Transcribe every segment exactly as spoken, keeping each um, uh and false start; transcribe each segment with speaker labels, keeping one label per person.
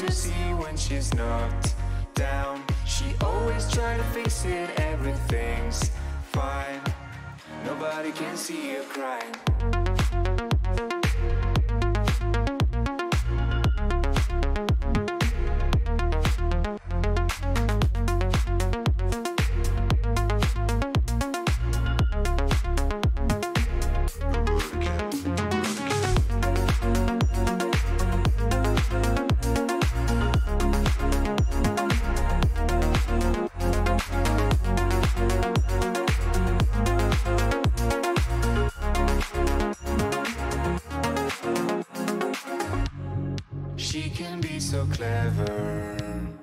Speaker 1: to see when she's knocked down. She always try to fix it, everything's fine. Nobody can see her crying. She can be so clever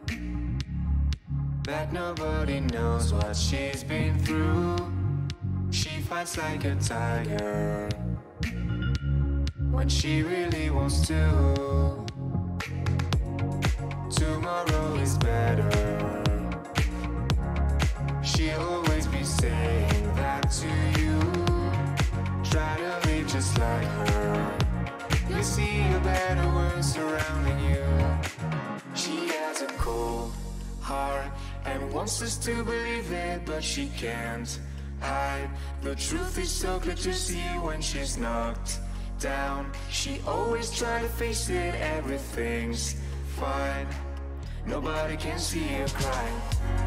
Speaker 1: that nobody knows what she's been through. She fights like a tiger when she really wants to. Tomorrow is better. She'll always be saying that to you. Try to live just like her. You see a better world surrounding you. She has a cold heart and wants us to believe it, but she can't hide. The truth is so clear to see when she's knocked down. She always tries to face it, everything's fine. Nobody can see her crying.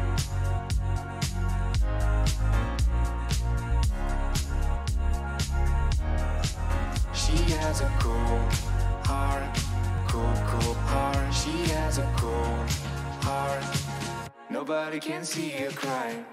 Speaker 1: She has a cold heart, cold, cold heart. She has a cold heart. Nobody can see her crying.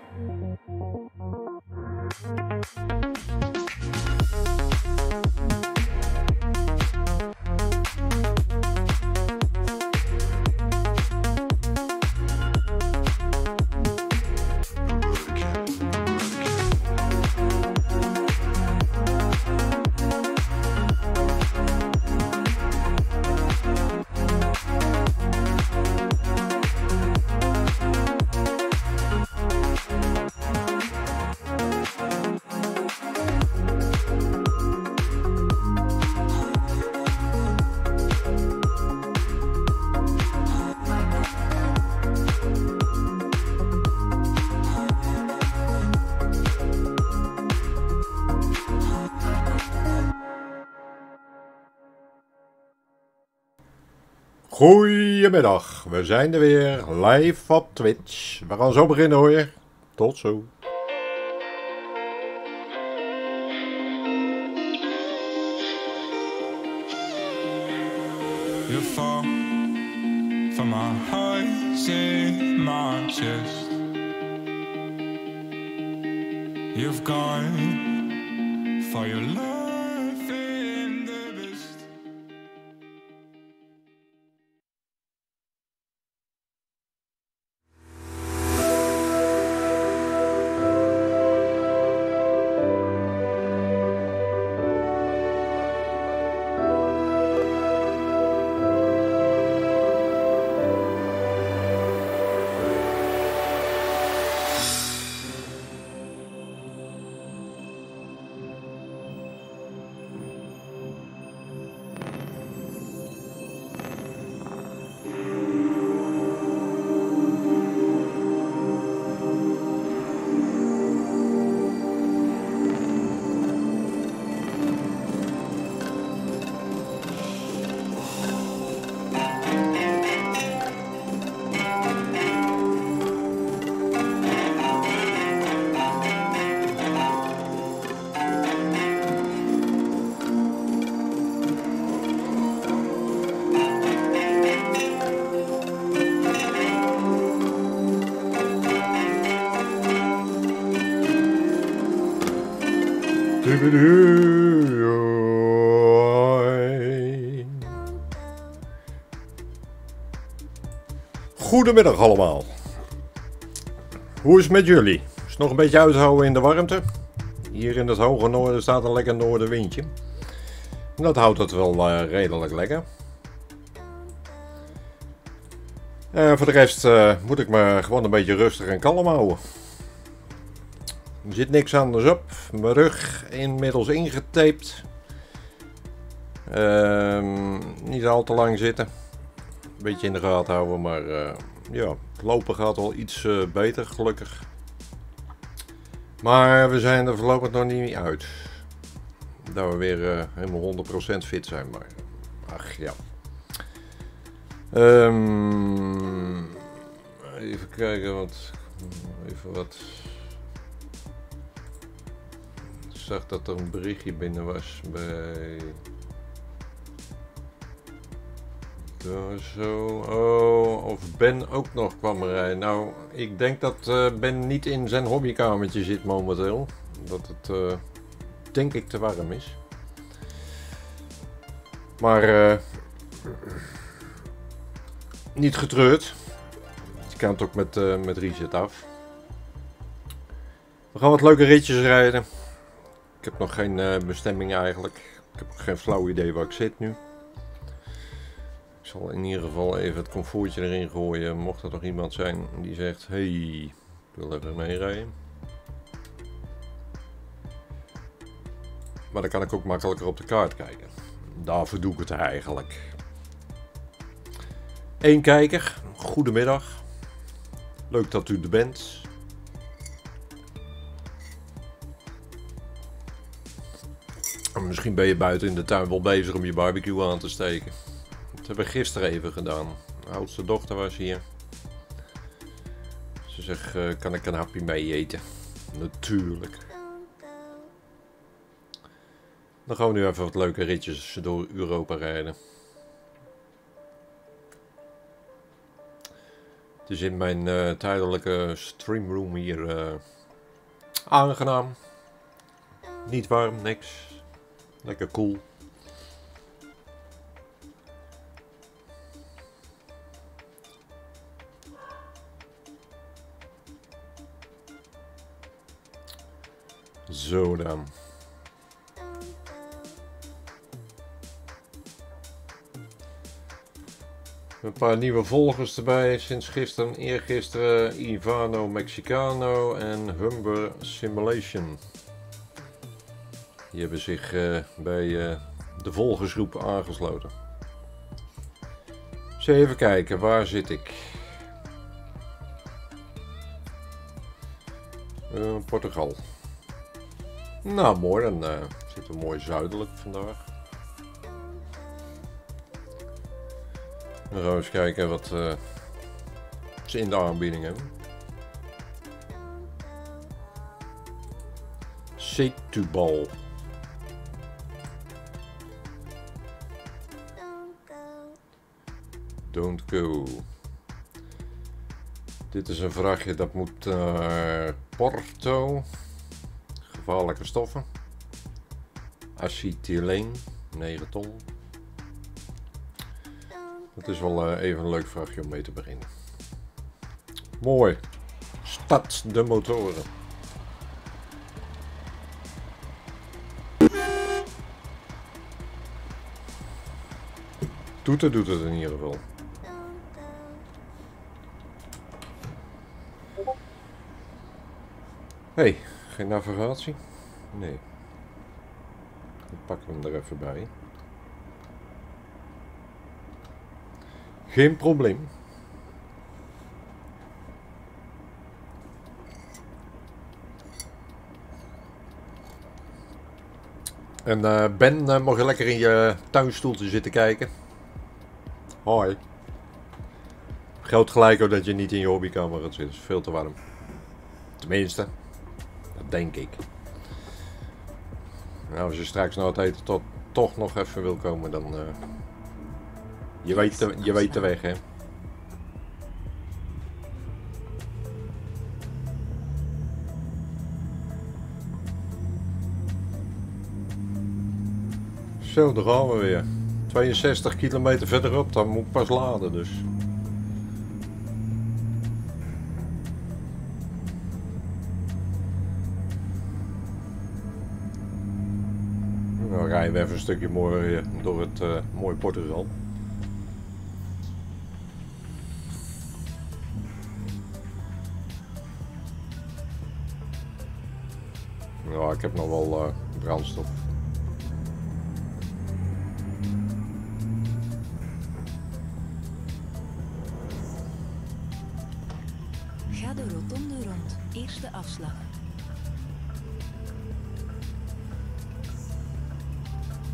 Speaker 2: Goedemiddag, we zijn er weer live op Twitch. We gaan zo beginnen hoor. Tot zo.
Speaker 3: You fall from my heart in my chest. You've gone for your life in the best.
Speaker 2: Goedemiddag allemaal. Hoe is het met jullie? Is het nog een beetje uithouden in de warmte? Hier in het hoge noorden staat een lekker noordenwindje. En dat houdt het wel uh, redelijk lekker. Uh, voor de rest uh, moet ik me gewoon een beetje rustig en kalm houden. Er zit niks anders op. Mijn rug inmiddels ingetaped. Uh, niet al te lang zitten. een beetje in de gaten houden. Maar uh, ja, het lopen gaat al iets uh, beter, gelukkig. Maar we zijn er voorlopig nog niet uit. Dat we weer uh, helemaal honderd procent fit zijn. Maar ach ja. Um, even kijken wat. Even wat. Ik zag dat er een berichtje binnen was bij. Daar zo. Oh, of Ben ook nog kwam rijden. Nou, ik denk dat uh, Ben niet in zijn hobbykamertje zit momenteel. Dat het uh, denk ik te warm is. Maar uh, niet getreurd. Je kan het ook met, uh, met reset af. We gaan wat leuke ritjes rijden. Ik heb nog geen uh, bestemming eigenlijk. Ik heb geen flauw idee waar ik zit nu. Ik zal in ieder geval even het comfortje erin gooien. Mocht er toch iemand zijn die zegt: hey, ik wil even meerijden. Maar dan kan ik ook makkelijker op de kaart kijken. Daarvoor doe ik het eigenlijk. Eén kijker, goedemiddag. Leuk dat u er bent. Misschien ben je buiten in de tuin wel bezig om je barbecue aan te steken. Dat hebben we gisteren even gedaan. De oudste dochter was hier. Ze zegt, uh, kan ik een hapje mee eten? Natuurlijk. Dan gaan we nu even wat leuke ritjes door Europa rijden. Het is in mijn uh, tijdelijke streamroom hier uh, aangenaam. Niet warm, niks. Lekker cool. Zo dan. Een paar nieuwe volgers erbij sinds gisteren, eergisteren. Ivano Mexicano en Humber Simulation. Die hebben zich uh, bij uh, de volgersgroep aangesloten. Dus even kijken, waar zit ik? Uh, Portugal. Nou mooi, dan uh, zitten we mooi zuidelijk vandaag. Dan gaan we eens kijken wat uh, ze in de aanbieding hebben. Setúbal. Don't go. Dit is een vrachtje dat moet naar Porto. Gevaarlijke stoffen. Acetyleen, negen ton. Het is wel uh, even een leuk vrachtje om mee te beginnen. Mooi. Start de motoren. Toeter doet het in ieder geval. Hey, geen navigatie? Nee. Dan pakken we hem er even bij. Geen probleem. En uh, Ben, uh, mag je lekker in je tuinstoeltje zitten kijken? Hoi. Geldt gelijk ook dat je niet in je hobbykamer gaat zitten. Het is veel te warm. Tenminste, dat denk ik. Nou, als je straks na het eten tot, toch nog even wil komen, dan... Uh, je, weet de, je weet de weg, hè. Zo, daar gaan we weer. tweeënzestig kilometer verderop, dan moet ik pas laden dus. Dan rijden we even een stukje mooi door het uh, mooie Portugal. Ja, ik heb nog wel uh, brandstof.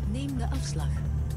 Speaker 4: Neem de afslag.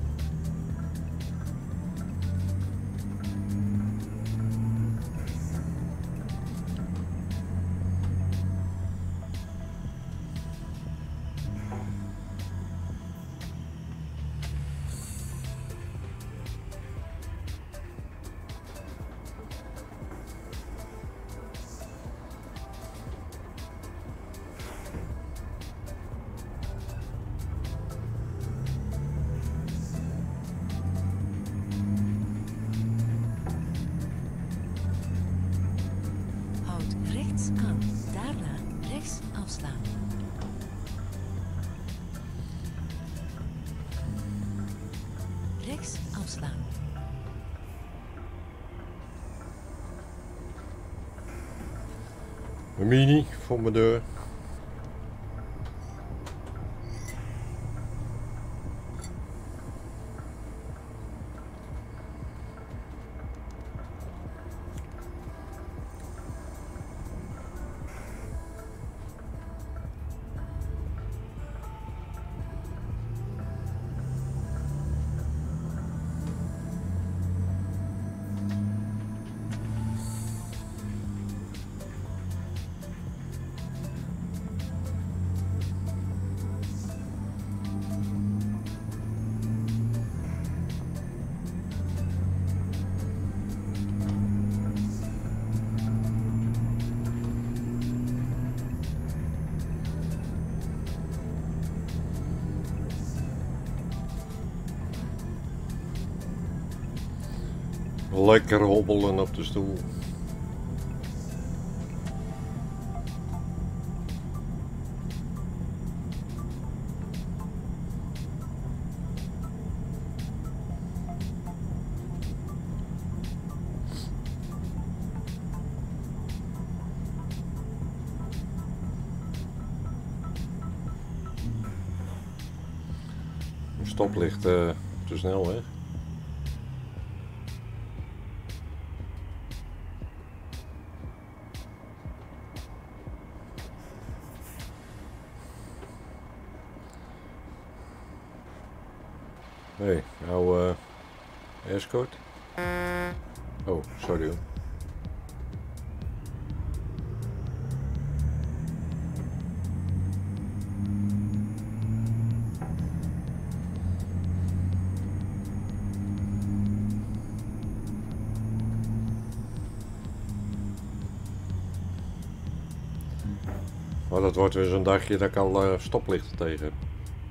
Speaker 4: Aan. Daarna rechts afslaan. Rechts afslaan.
Speaker 2: Een mini voor mijn deur. Lekker hobbelen op de stoel. Een stoplicht uh, te snel weg. Hey, nou uh, escort. Oh, sorry hoor. Maar dat wordt weer zo'n dagje dat ik al uh, stoplichten tegen heb.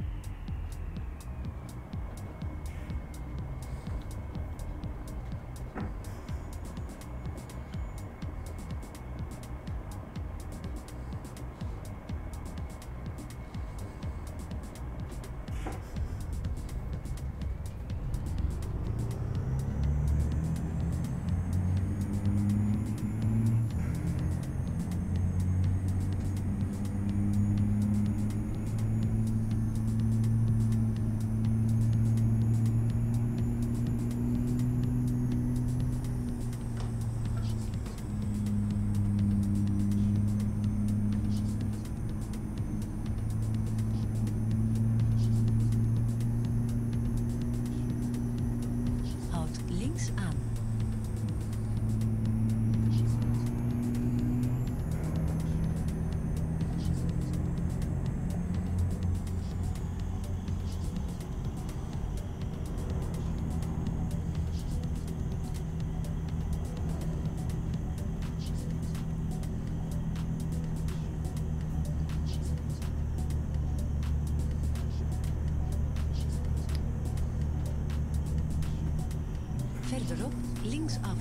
Speaker 4: Verderop linksaf.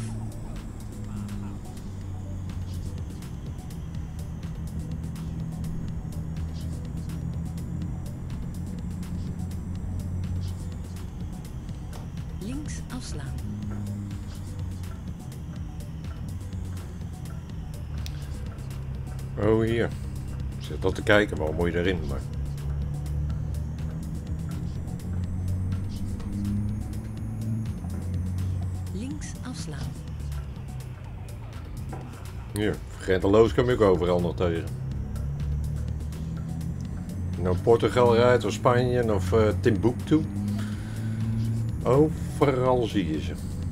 Speaker 4: Links afslaan.
Speaker 2: Oh hier. Ik zit al te kijken, waarom moet je erin? Maar...
Speaker 4: Afslaan.
Speaker 2: Hier, vergeet de loos kom ik overal nog tegen. Nou Portugal rijdt of Spanje of uh, Timbuktu. Overal zie je ze.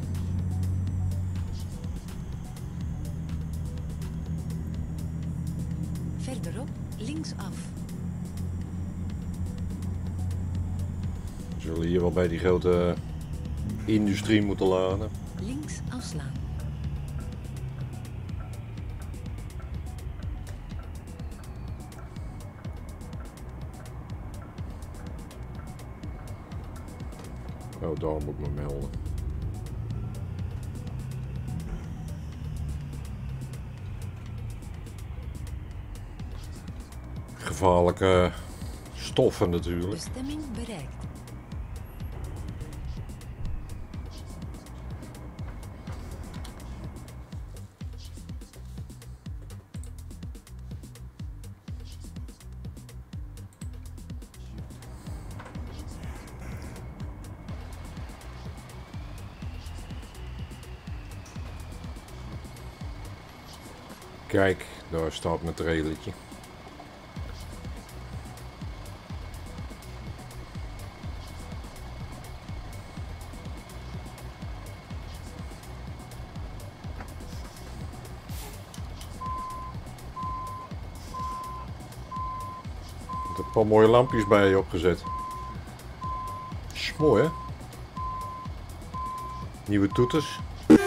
Speaker 4: Verderop linksaf.
Speaker 2: We zullen hier wel bij die grote industrie moeten laden.
Speaker 4: Links afslaan.
Speaker 2: Oh, daar moet ik me melden. Gevaarlijke stoffen natuurlijk.
Speaker 4: Bestemming bereikt.
Speaker 2: Kijk, daar staat mijn trailertje. Er een paar mooie lampjes bij je opgezet. Is mooi hè? Nieuwe toeters.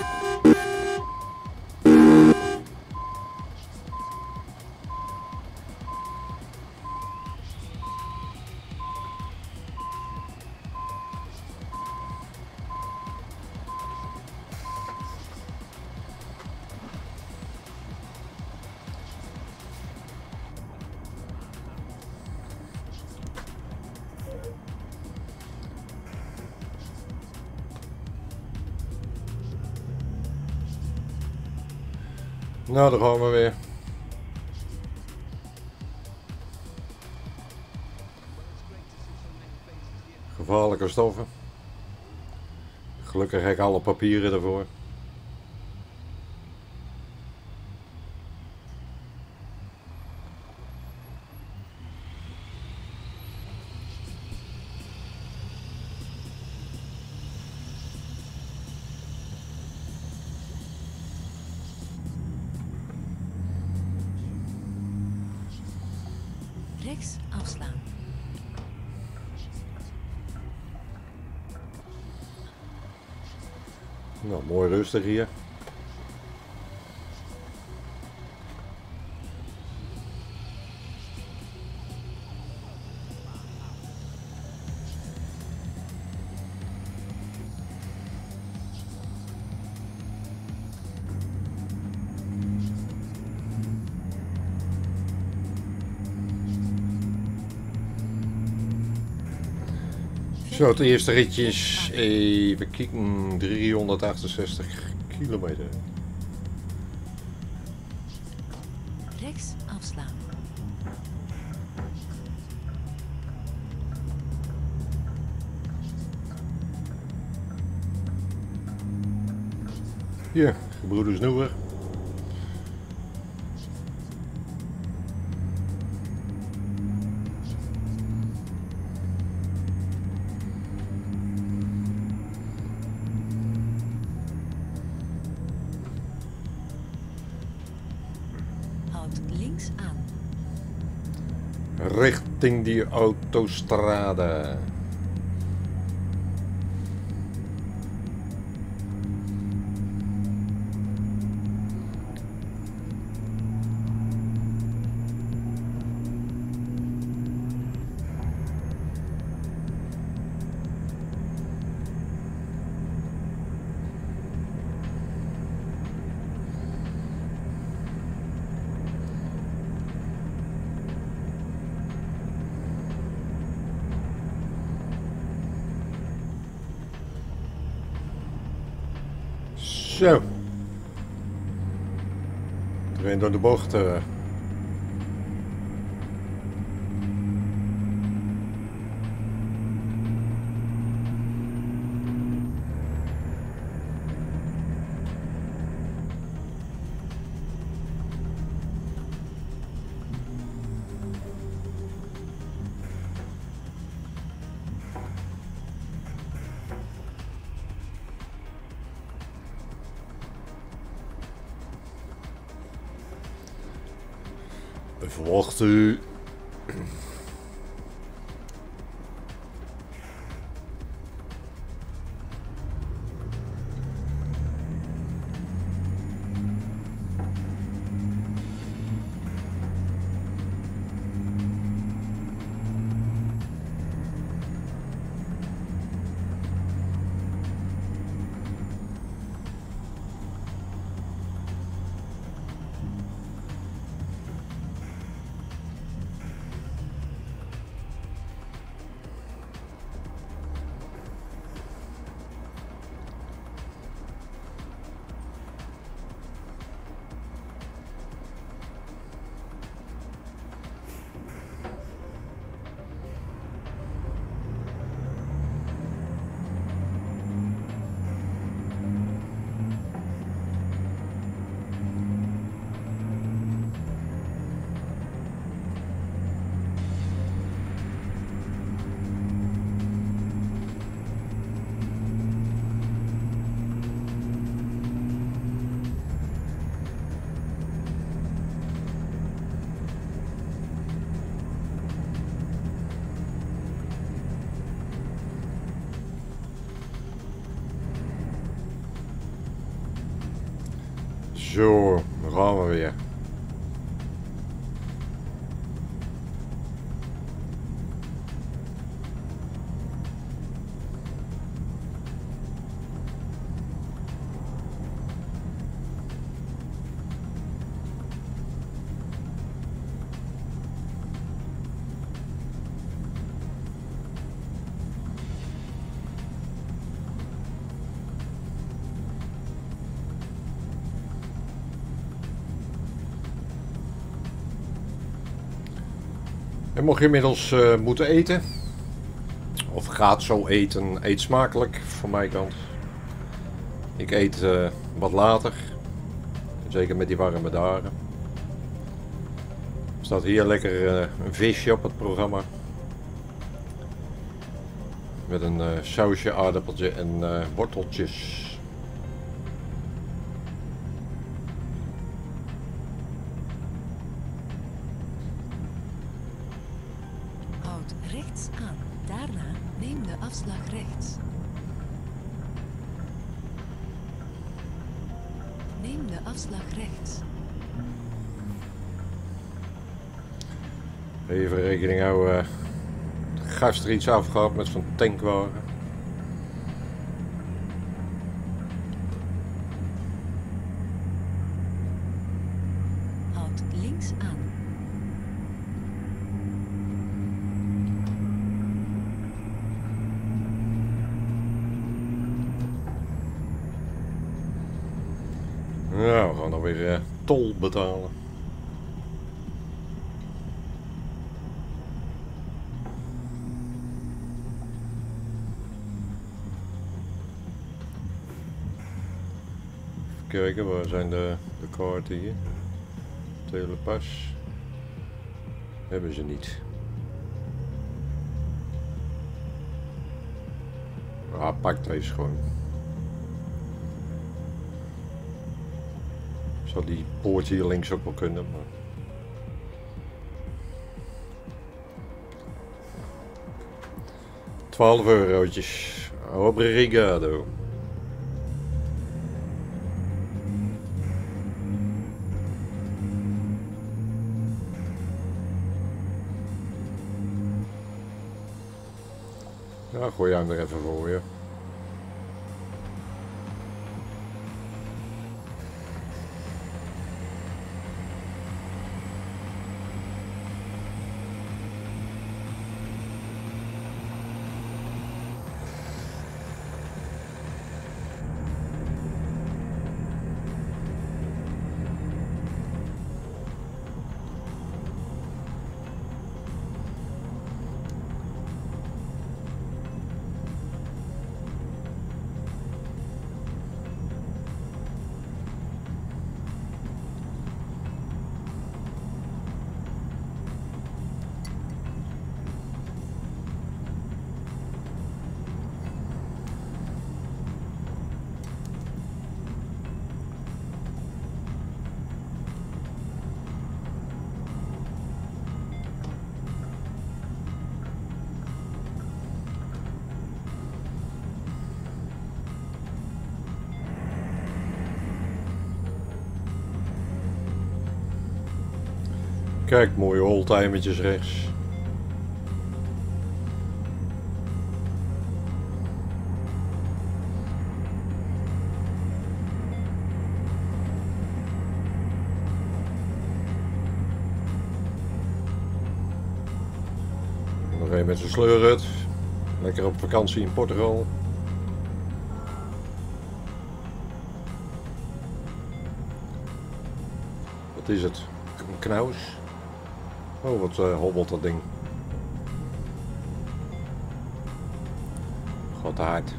Speaker 2: Nou, daar gaan we weer. Gevaarlijke stoffen. Gelukkig heb ik alle papieren ervoor.
Speaker 4: Rechts afslaan.
Speaker 2: Nou, mooi rustig hier. Zo, het eerste ritje is even kijken, driehonderdachtenzestig kilometer.
Speaker 4: Rechts afslaan.
Speaker 2: Hier, gebroeders Noewer.
Speaker 4: Houd links aan.
Speaker 2: Richting die autostrade. Zo. Erin door de bocht. Uh. Even wachten. Zo, dan gaan we weer. En mocht je inmiddels uh, moeten eten, of gaat zo eten, eet smakelijk van mijn kant. Ik eet uh, wat later, zeker met die warme dagen. Er staat hier lekker uh, een visje op het programma. Met een uh, sausje, aardappeltje en uh, worteltjes.
Speaker 4: Rechts aan. Daarna neem de afslag rechts. Neem de afslag rechts.
Speaker 2: Even rekening houden. Gast er iets afgehad met zo'n tankwagen.
Speaker 4: Houd links aan.
Speaker 2: Nou, we gaan dan weer uh, tol betalen. Even kijken, waar zijn de, de kaarten hier? Telepas. Hebben ze niet. Ah, pak deze gewoon. Zou die poort hier links ook wel kunnen, maar... twaalf eurotjes. Obrigado. Ja, gooi hem er even voor je. Kijk, mooie oldtimertjes rechts. Nog een met zijn sleurhut. Lekker op vakantie in Portugal. Wat is het? Een knaus? Oh, wat uh, hobbelt dat ding. God hard.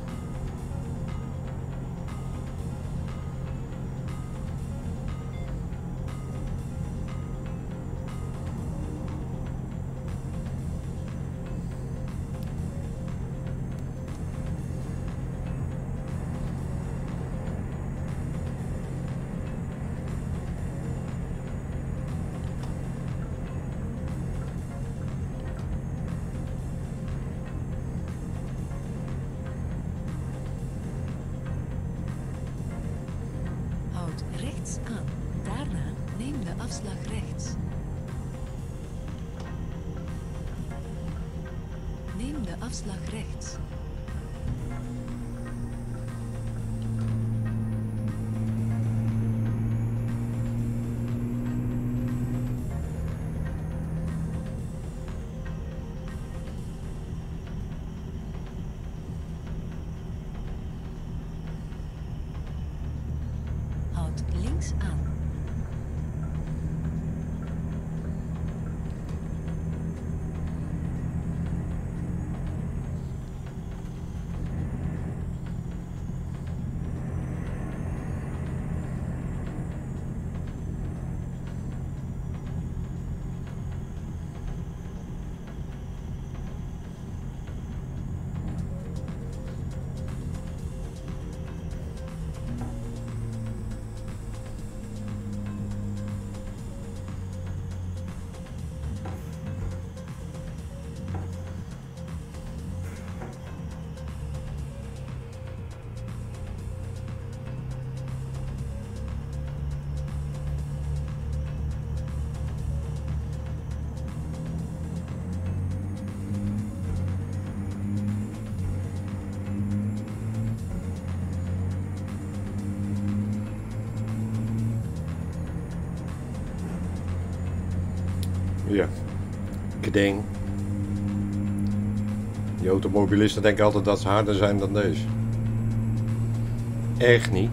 Speaker 4: Houd rechts aan. Daarna neem de afslag rechts. Neem de afslag rechts. Houd links aan.
Speaker 2: Ja, kedeng. Die automobilisten denken altijd dat ze harder zijn dan deze. Echt niet.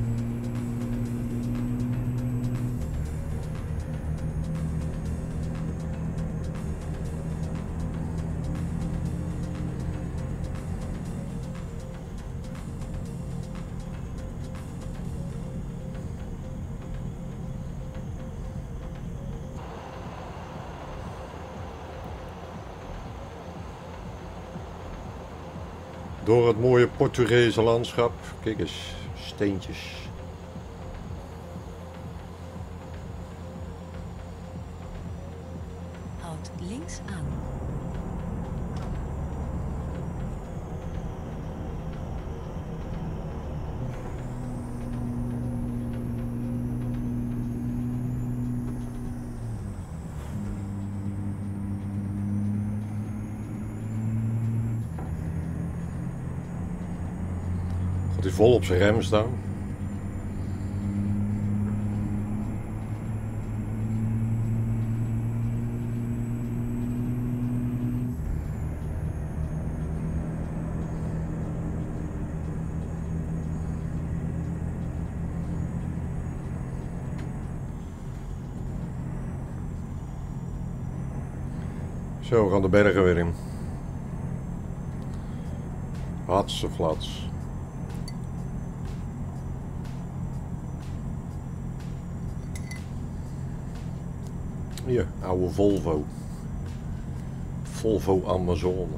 Speaker 2: Door het mooie Portugese landschap. Kijk eens, steentjes.
Speaker 4: Houd links aan.
Speaker 2: Gaat hij vol op zijn rem staan. Zo, we gaan de bergen weer in. Hatseflats. Hier, oude Volvo. Volvo Amazone.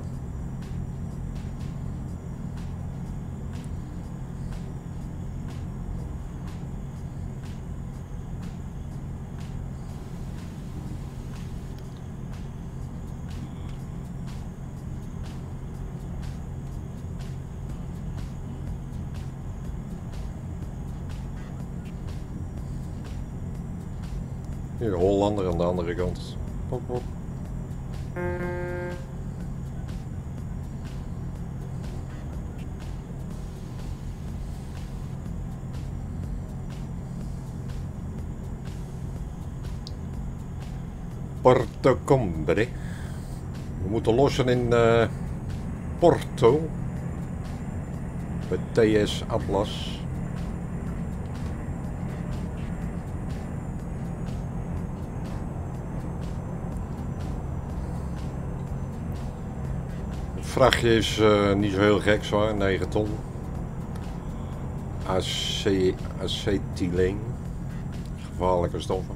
Speaker 2: Hier, Hollander aan de andere kant. Kom op. Porto Combre. We moeten lossen in uh, Porto. Bij T S Atlas. Het vrachtje is uh, niet zo heel gek zwaar, negen ton. Ace acetyleen. Gevaarlijke stoffen.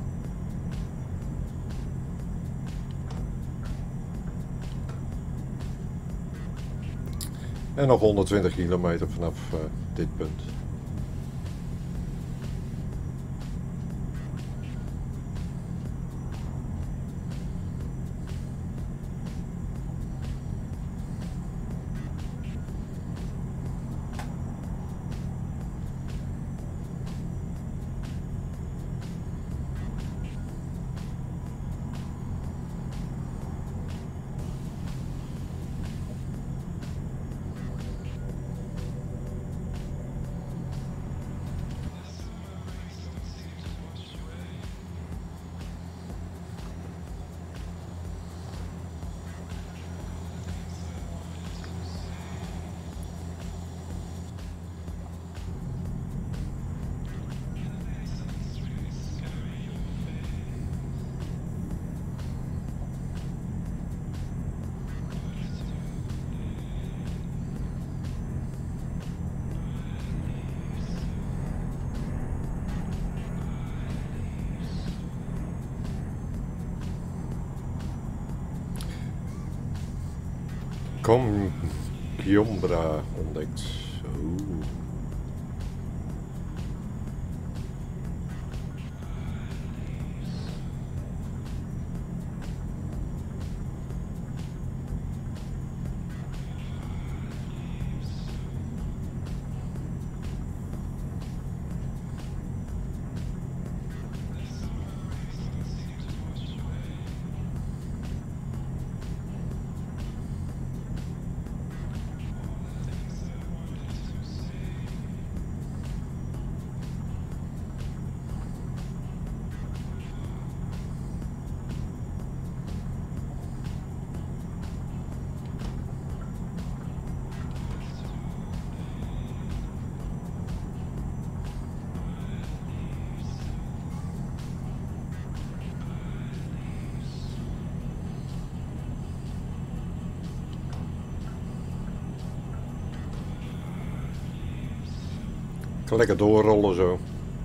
Speaker 2: En nog honderdtwintig kilometer vanaf uh, dit punt. Kom, Kiombra ontdekt. Oeh. Lekker doorrollen zo.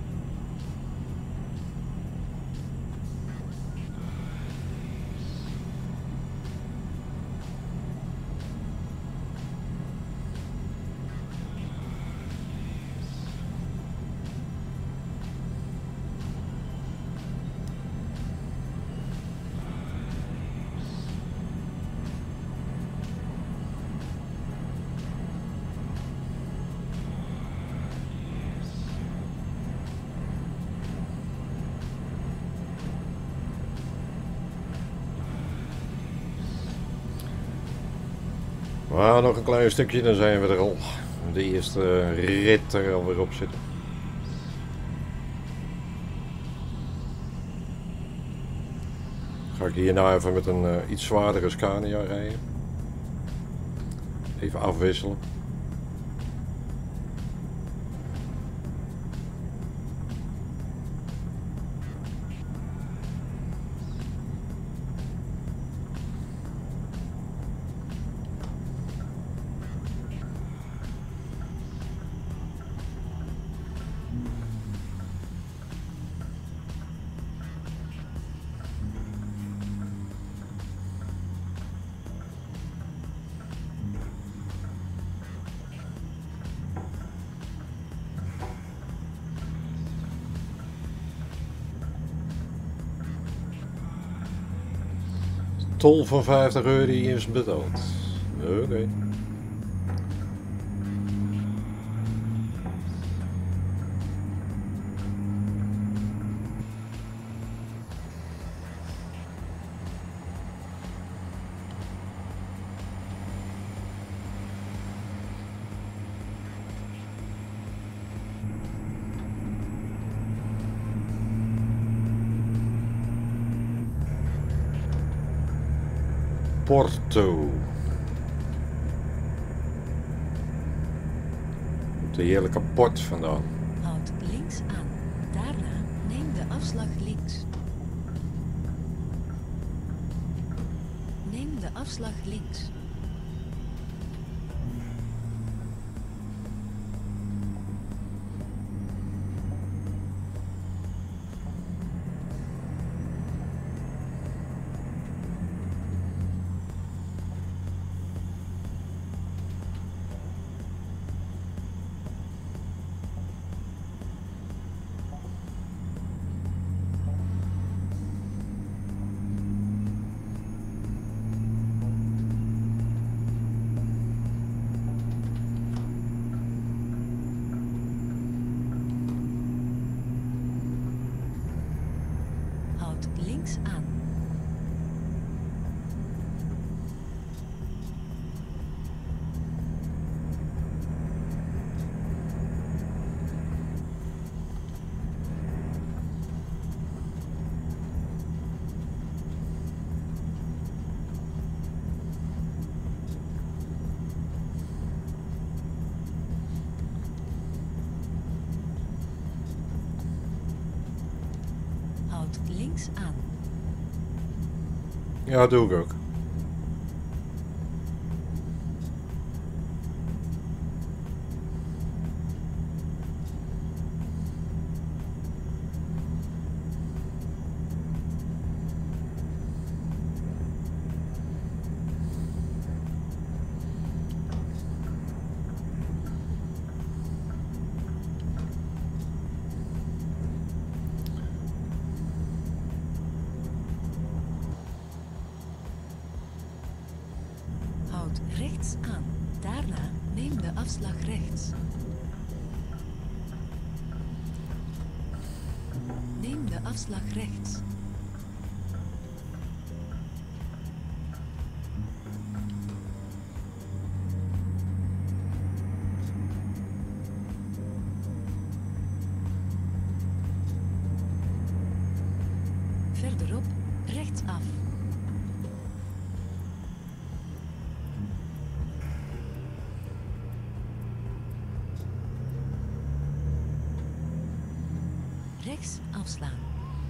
Speaker 2: Maar nog een klein stukje, dan zijn we er al. De eerste rit er alweer op zitten. Ga ik hierna even met een uh, iets zwaardere Scania rijden. Even afwisselen. Tol van vijftig euro is betaald. Oké. Okay. Porto. Op de heerlijke port vandaan.
Speaker 4: Houd links aan. Daarna neem de afslag links. Neem de afslag links. Houd links aan. Houd links aan.
Speaker 2: Ja, doe ik ook.
Speaker 4: Houd rechts aan. Daarna neem de afslag rechts. Neem de afslag rechts. Verderop rechtsaf. Rechts afslaan.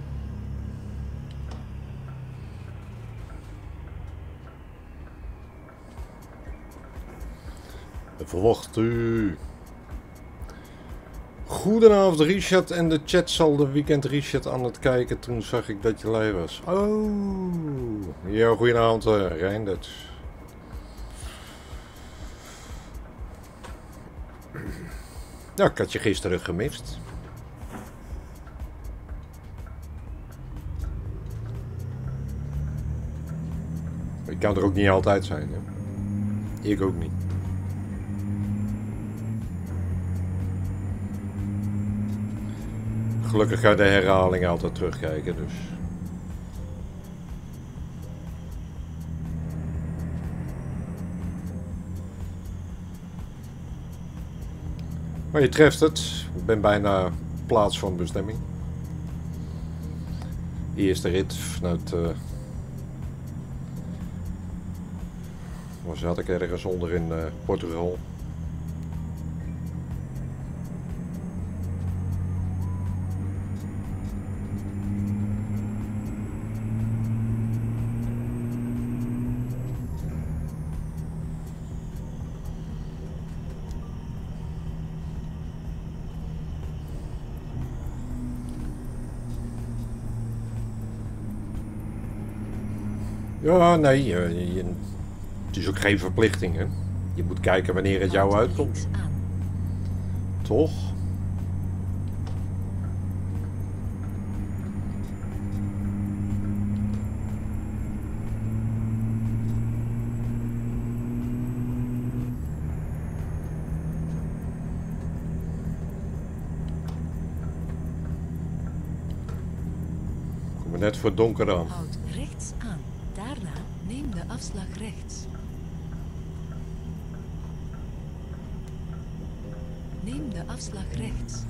Speaker 2: Verwacht u. Goedenavond Richard, en de chat zal de weekend Richard aan het kijken. Toen zag ik dat je live was. Oh, ja, goedenavond uh, Reindert. Nou, ik had je gisteren gemist. Ik kan er ook niet altijd zijn, hè? Ik ook niet. Gelukkig ga je de herhaling altijd terugkijken, dus. Maar je treft het. Ik ben bijna plaats van bestemming. Eerste rit vanuit... Uh, waar zat ik ergens onder in uh, Portugal. Ja, nee, je, je, het is ook geen verplichting, hè. Je moet kijken wanneer het jou uitkomt. Toch? Kom er net voor donker aan.
Speaker 4: Houd rechts aan. Daarna neem de afslag rechts. Neem de afslag rechts.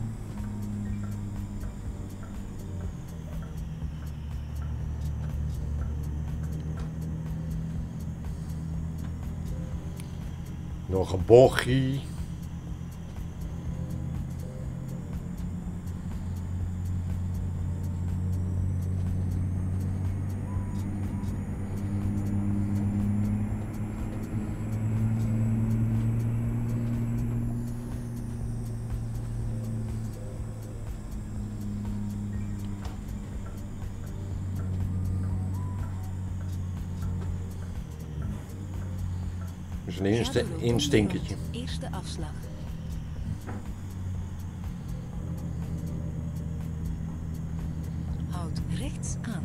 Speaker 2: Nog een bochtje. Dus een inst instinkertje.
Speaker 4: Eerste afslag. Houd rechts aan.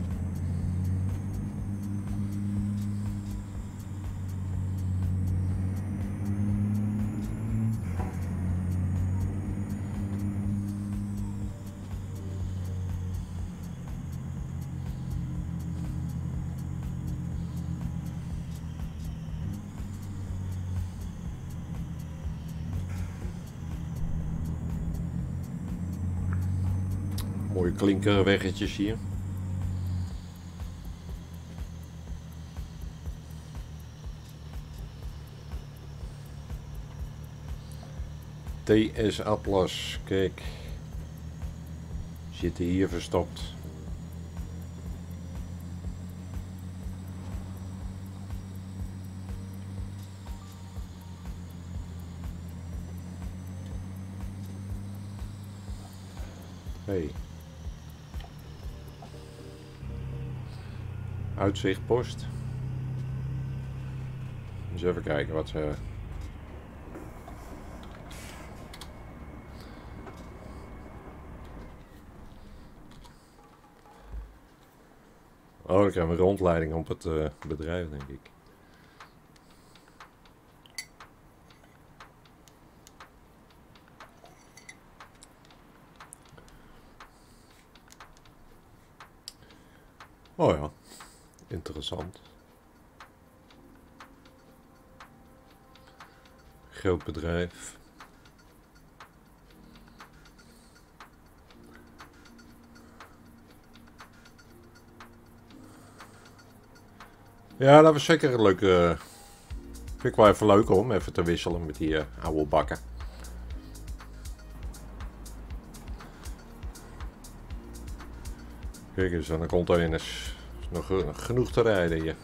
Speaker 2: Mooie klinkerweggetjes hier. T S Atlas, kijk. Zitten hier verstopt. Hey. Uitzichtpost. Dus even kijken wat ze... Oh, dan krijgen we een rondleiding op het uh, bedrijf, denk ik. Oh ja, interessant. Groot bedrijf. Ja, dat was zeker leuk. Uh, vind ik wel even leuk om even te wisselen met die uh, oude bakken. Kijk eens aan de containers. Er is nog, uh, nog genoeg te rijden hier.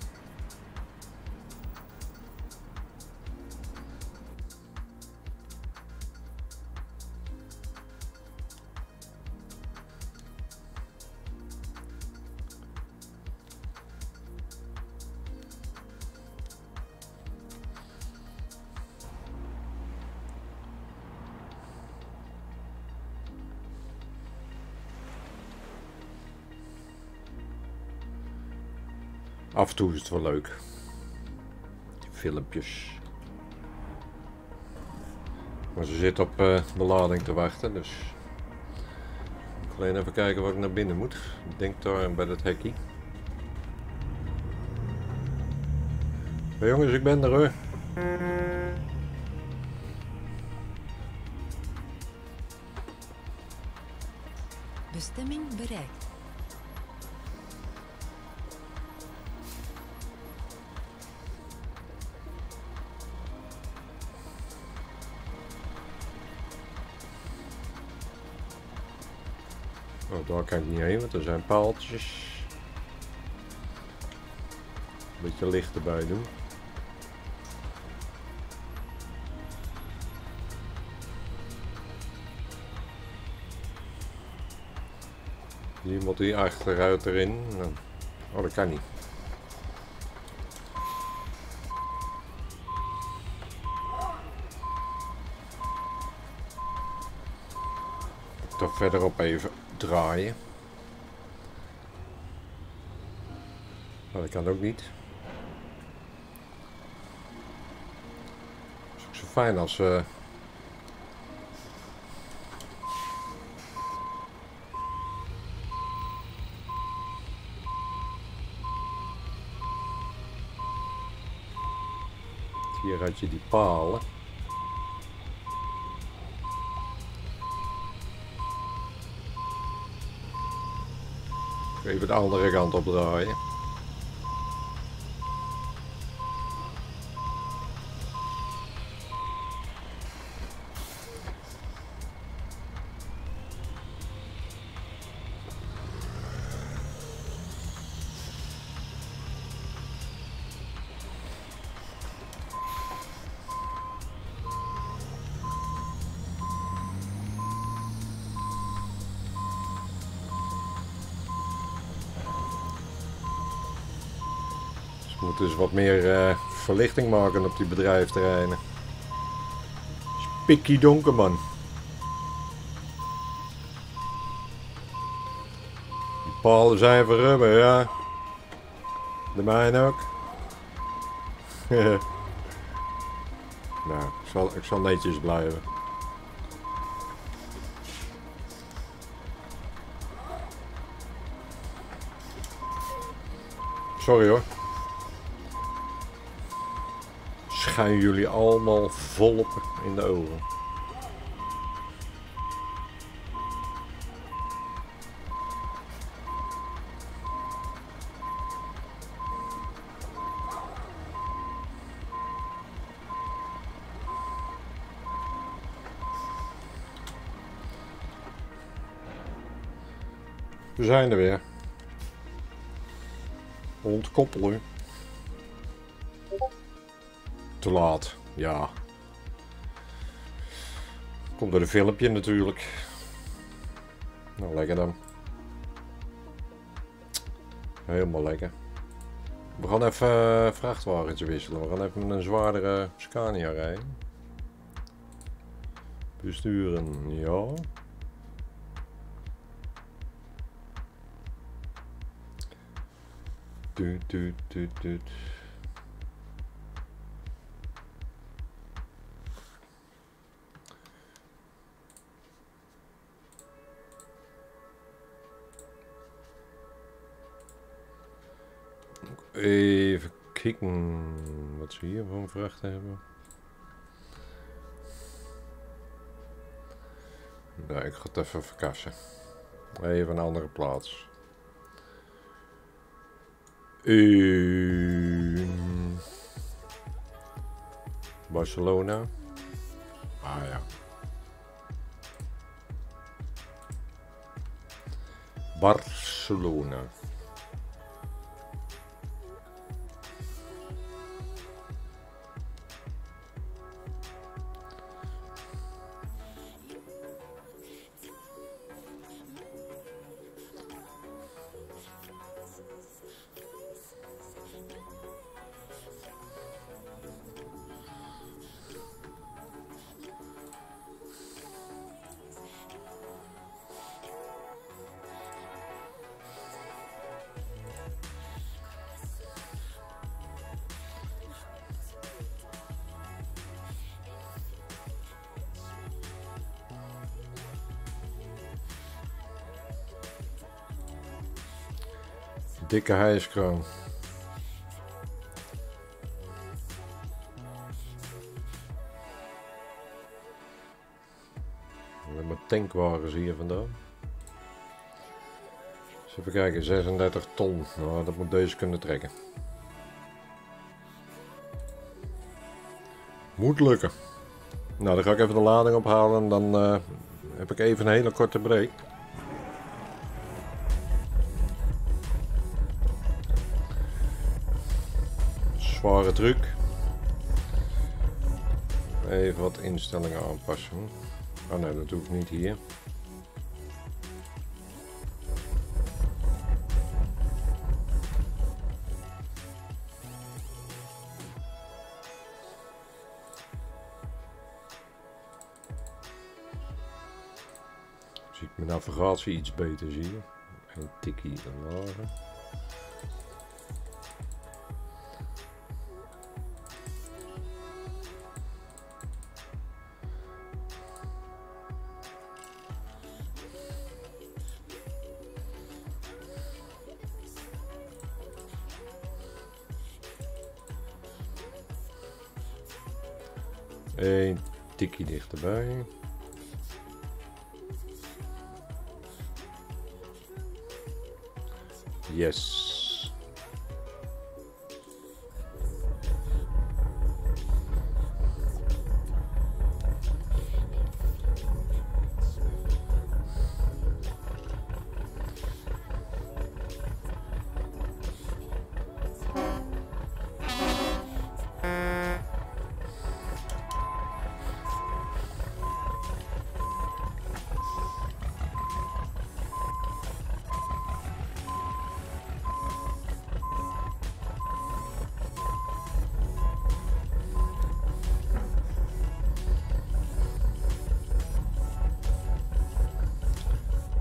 Speaker 2: Af en toe is het wel leuk. Filmpjes. Maar ze zit op uh, belading te wachten, dus... Ik moet alleen even kijken waar ik naar binnen moet. Ik denk daar bij dat hekje. Hey jongens, ik ben er hoor.
Speaker 4: Bestemming bereikt.
Speaker 2: Oh, daar kan ik niet heen, want er zijn paaltjes. Een beetje licht erbij doen. Iemand die achteruit erin. Oh, dat kan niet. Toch verderop even draaien. Maar dat kan ook niet. Het is ook zo fijn als uh, hier had je die palen. Even de andere kant op draaien. Dus wat meer uh, verlichting maken op die bedrijfsterreinen. Spikkie donker, man. Die palen zijn van rubber, ja. De mijne ook. Nou, ik zal, ik zal netjes blijven. Sorry hoor. Schijn jullie allemaal volop in de ogen. We zijn er weer. Ontkoppelen. Te laat, ja. Komt door een filmpje natuurlijk. Nou, lekker dan. Helemaal lekker. We gaan even uh, vrachtwagentje wisselen. We gaan even met een zwaardere Scania rijden. Besturen, ja. Tuut, tuut, tuut, tuut. Even kijken wat ze hier voor een vracht hebben. Nee, ik ga het even verkassen. Even een andere plaats. In Barcelona. Ah ja. Barcelona. Dikke hijskroon. We hebben tankwagens hier vandaan. Dus even kijken, zesendertig ton. Nou, dat moet deze kunnen trekken. Moet lukken. Nou, dan ga ik even de lading ophalen en dan uh, heb ik even een hele korte break. Zware truc. Even wat instellingen aanpassen. Oh nee, dat hoeft niet hier. Ziet mijn navigatie iets beter, zie je. Een tikkie lager. Een tikkie dichterbij. Yes.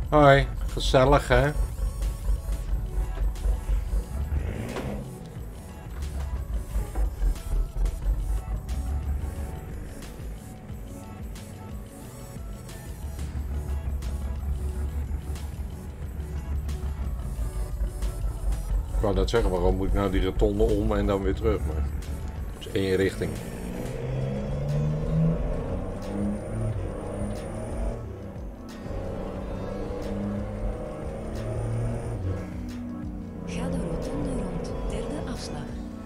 Speaker 2: Hoi, gezellig hè? Ik wou net zeggen, waarom moet ik nou die rotonde om en dan weer terug? Maar het is één richting.
Speaker 4: Ga de rotonde rond, derde afslag.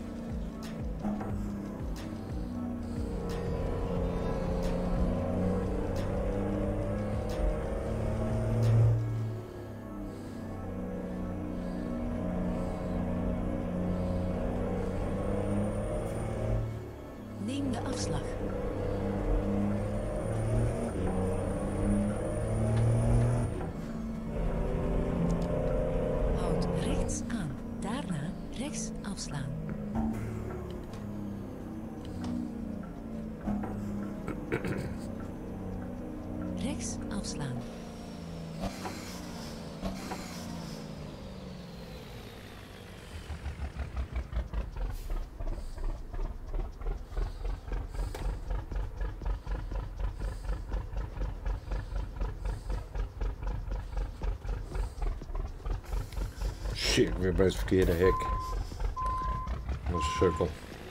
Speaker 4: Neem de afslag. Houd rechts aan. Daarna rechts afslaan. Rechts afslaan.
Speaker 2: Shit, weer bij het verkeerde hek. Dat is een cirkel.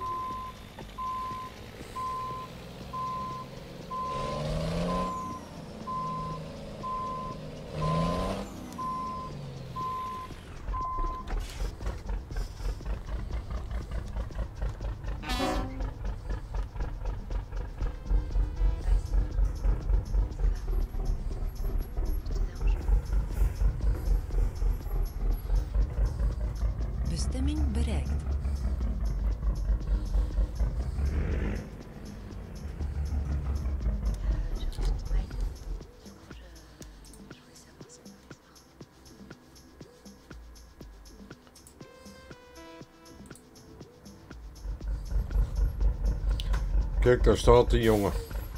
Speaker 4: Bestemming bereikt.
Speaker 2: Kijk, daar staat die jongen.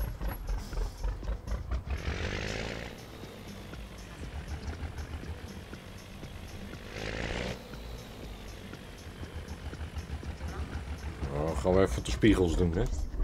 Speaker 2: Nou, gaan we even de spiegels doen, hè?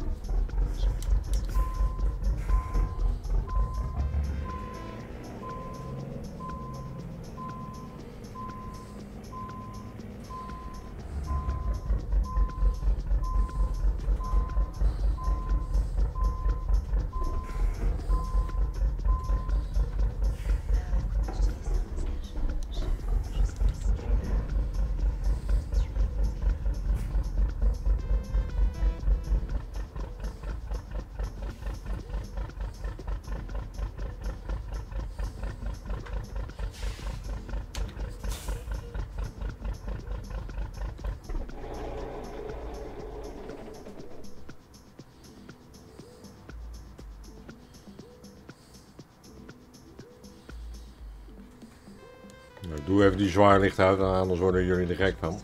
Speaker 2: Nou, doe even die zwaarlicht uit, anders worden jullie er gek van.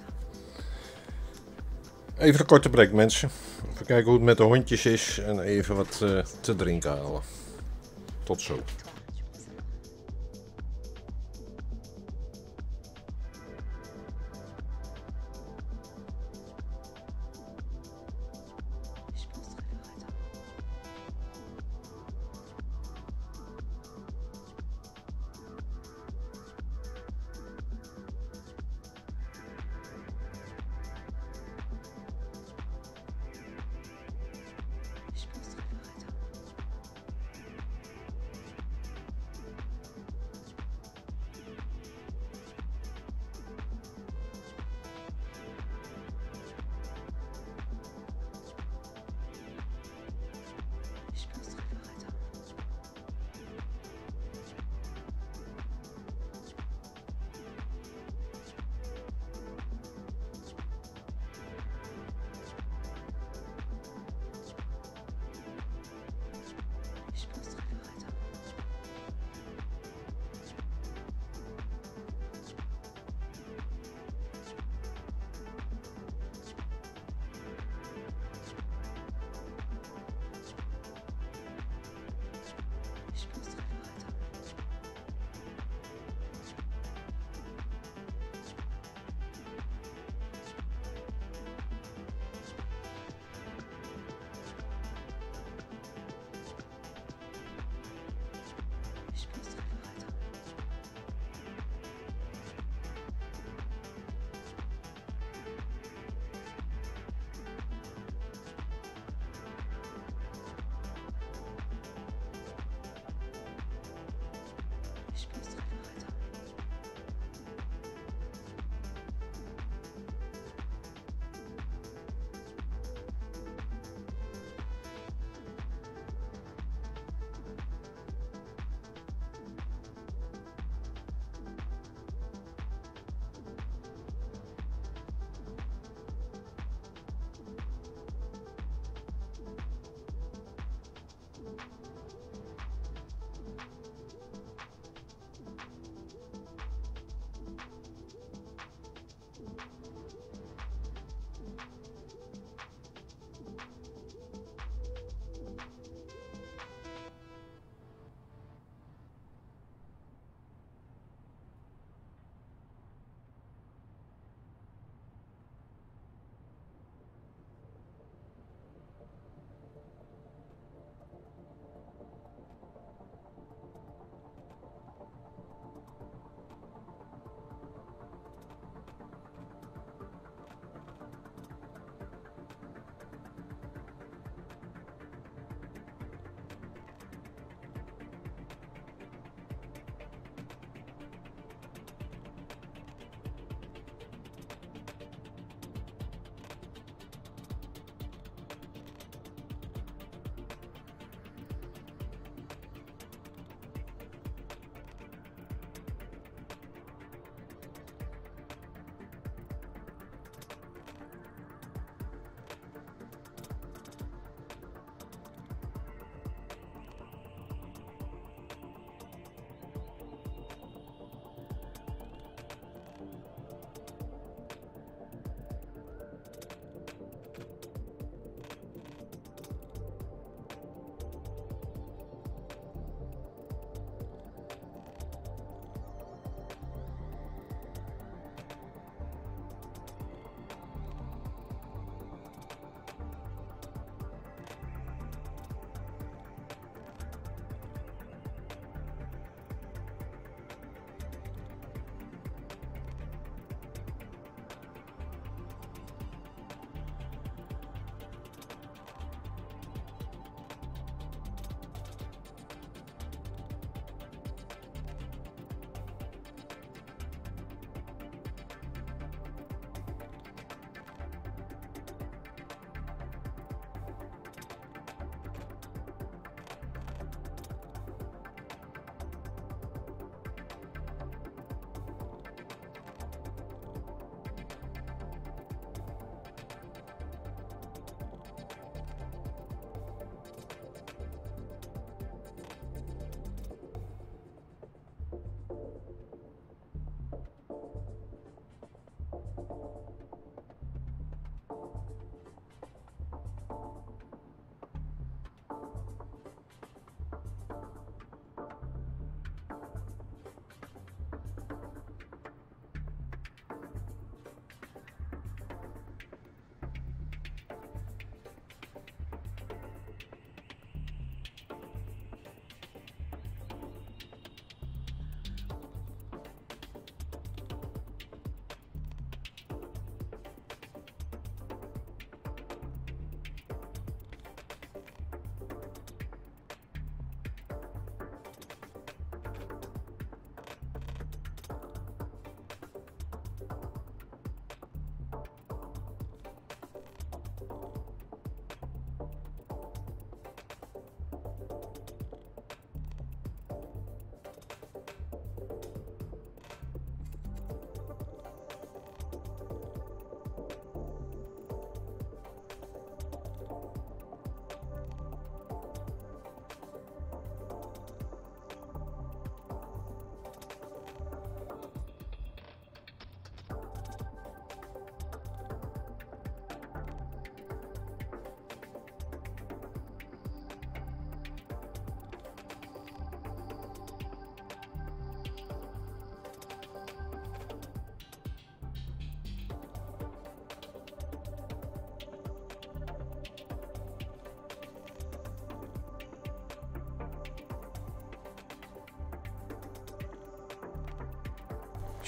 Speaker 2: Even een korte break, mensen. Even kijken hoe het met de hondjes is en even wat uh, te drinken halen. Tot zo.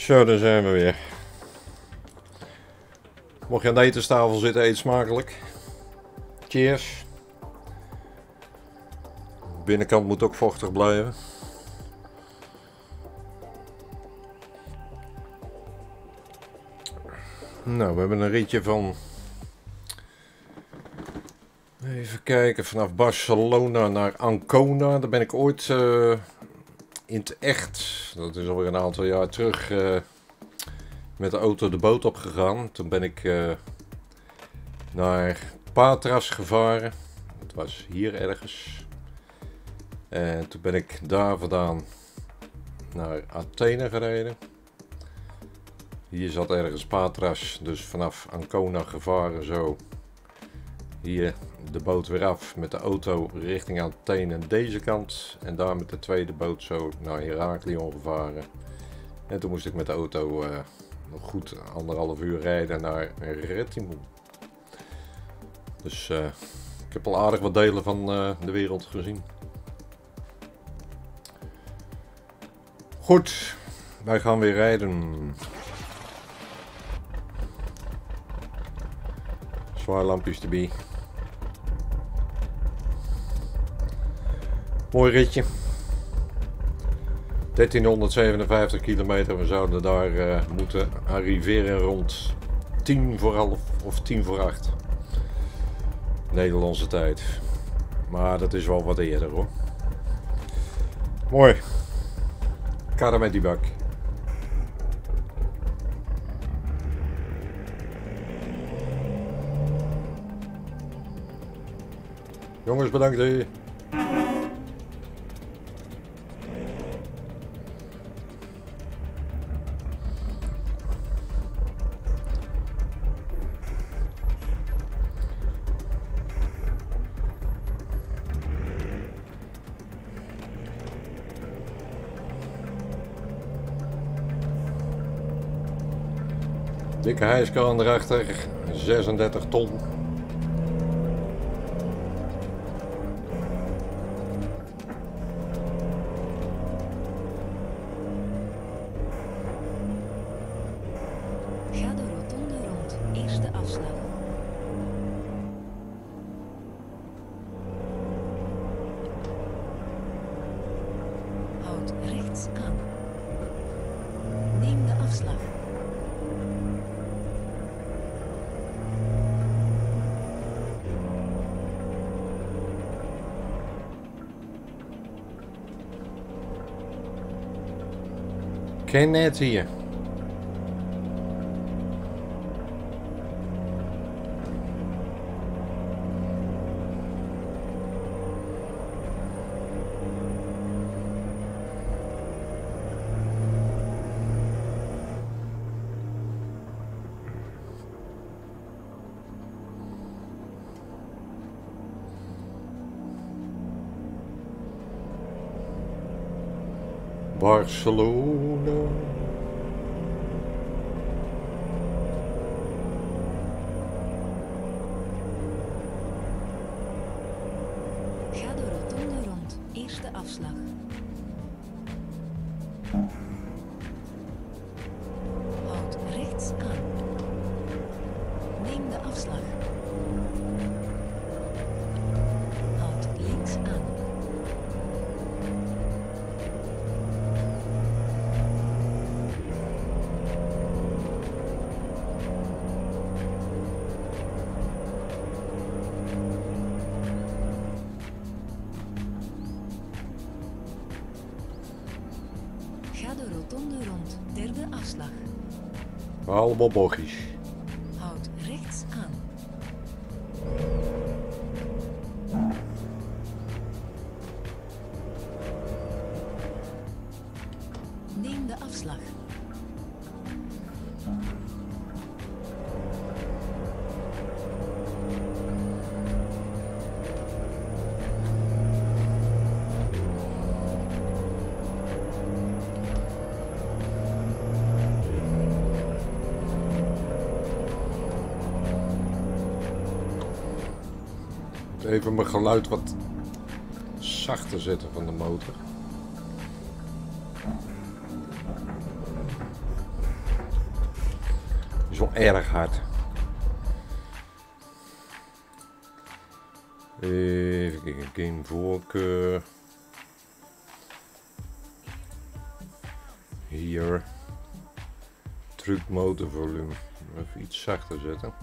Speaker 2: Zo, daar zijn we weer. Mocht je aan de etenstafel zitten, eet smakelijk. Cheers. De binnenkant moet ook vochtig blijven. Nou, we hebben een ritje van... Even kijken, vanaf Barcelona naar Ancona. Daar ben ik ooit uh, in het echt, dat is alweer een aantal jaar terug, uh, met de auto de boot op gegaan. Toen ben ik uh, naar Patras gevaren. Het was hier ergens. En toen ben ik daar vandaan naar Athene gereden. Hier zat ergens Patras, dus vanaf Ancona gevaren zo. Hier de boot weer af met de auto richting Athene deze kant. En daar met de tweede boot zo naar Heraklion gevaren. En toen moest ik met de auto uh, nog goed anderhalf uur rijden naar Retimou. Dus uh, ik heb al aardig wat delen van uh, de wereld gezien. Goed, wij gaan weer rijden. Zwaar lampjes erbij. Mooi ritje. dertienhonderdzevenenvijftig kilometer. We zouden daar uh, moeten arriveren rond tien voor half of tien voor acht. Nederlandse tijd. Maar dat is wel wat eerder hoor. Mooi. Karren met die bak. Jongens, bedankt. Hè. Dikke hijskraan erachter, zesendertig ton.
Speaker 4: Ga de rotonde rond, eerste afslag. Houd rechts aan. Neem de afslag.
Speaker 2: Geen net hier. Barcelona.
Speaker 4: Ga de rotonde rond, eerste afslag. Houd rechts aan. Neem de afslag. Houd links aan. Ga de rotonde rond, derde afslag.
Speaker 2: Allemaal bochtjes.
Speaker 4: Houd rechts aan. Neem de afslag.
Speaker 2: Even mijn geluid wat zachter zetten van de motor. wel erg hard. Even kijken, game voorkeur. Hier. Truck motorvolume. Even iets zachter zetten.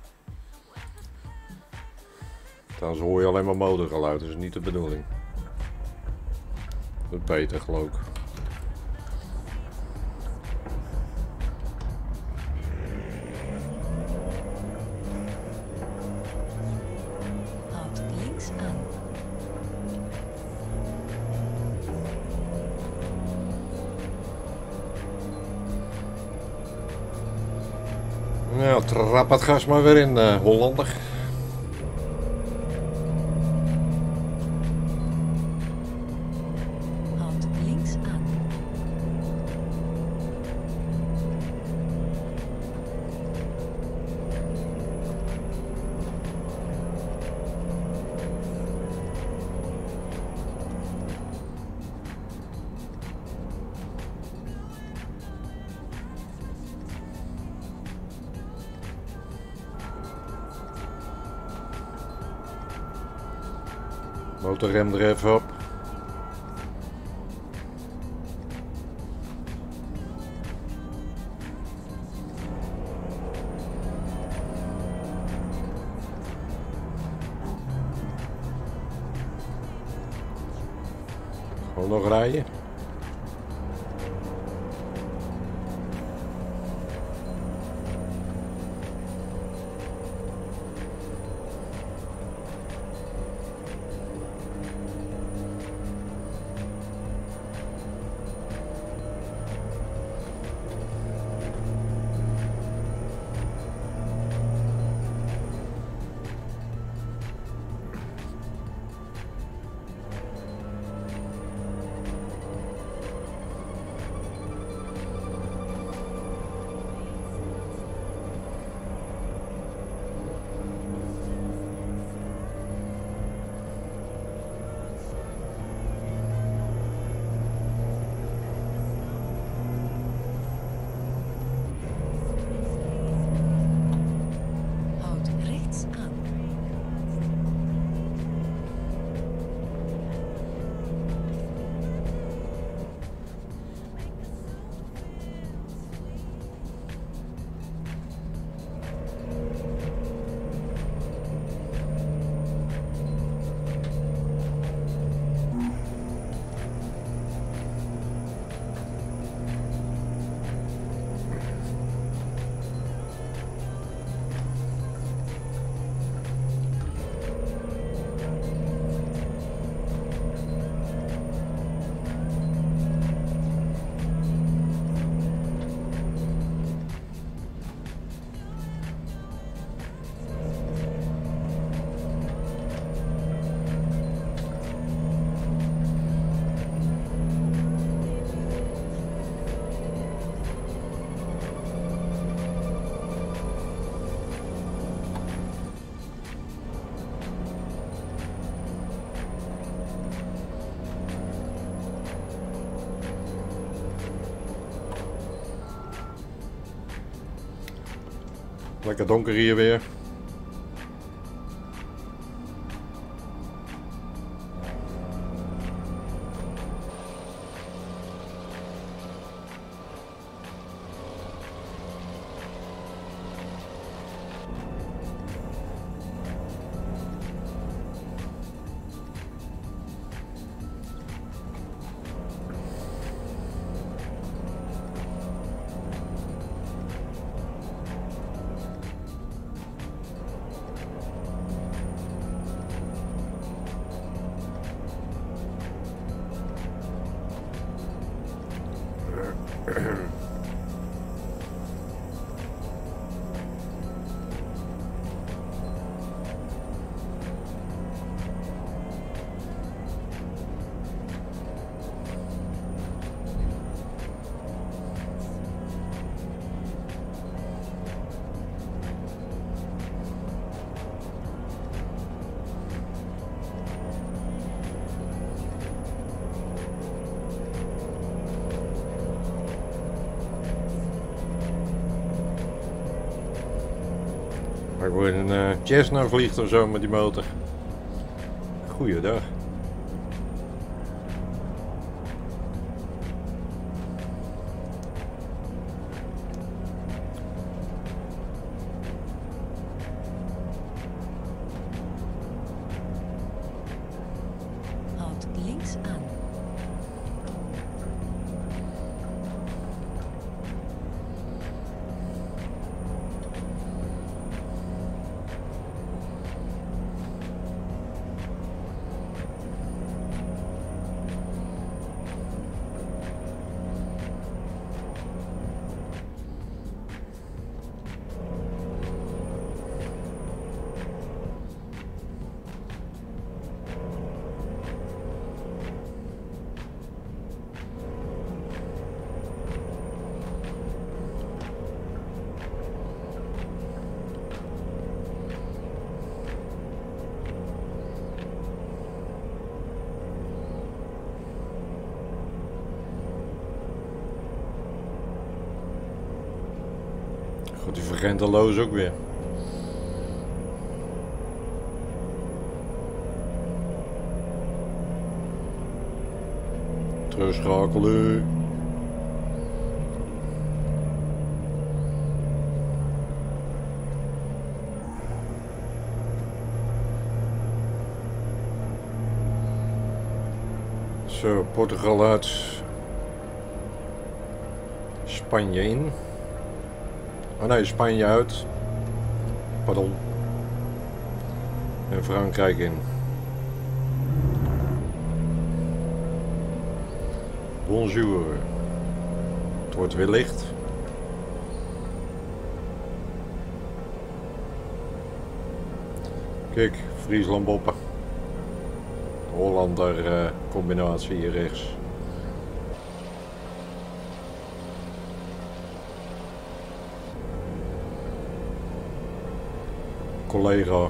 Speaker 2: Trouwens hoor je alleen maar motorgeluid, dat is niet de bedoeling. Dat is beter geloof ik.
Speaker 4: Houd links aan.
Speaker 2: Nou, trap het gas maar weer in, uh, Hollander.
Speaker 4: Houd links aan.
Speaker 2: Motorrem er even op. Gewoon nog rijden.
Speaker 4: Houd rechts aan.
Speaker 2: Lekker donker hier weer. gewoon een uh, Cessna vliegt of zo met die motor. Goeiedag.
Speaker 4: Houd links aan.
Speaker 2: God, die vergenteloos ook weer. Terugschakelen. Zo, Portugal uit. Spanje in. Oh nee, Spanje uit. Pardon. En Frankrijk in. Bonjour. Het wordt weer licht. Kijk, Friesland Boppen. Hollander uh, combinatie hier rechts. Collega.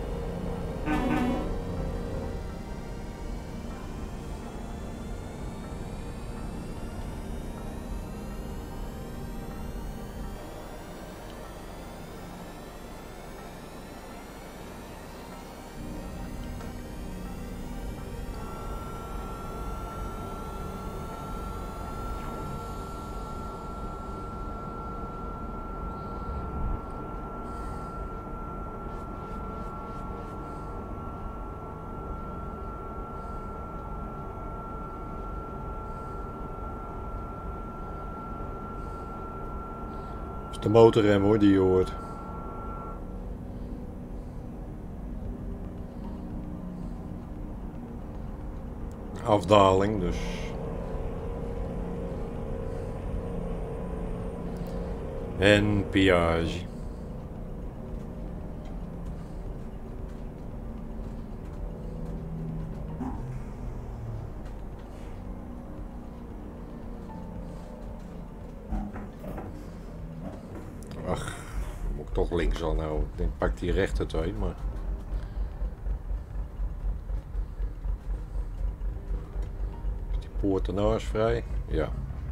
Speaker 2: De motorrem hoor, die je hoort. Afdaling dus. En peage. Ach, moet ik toch links al nou. Ik denk, pak die rechter twee, maar... Is die poort ernaast vrij? Ja.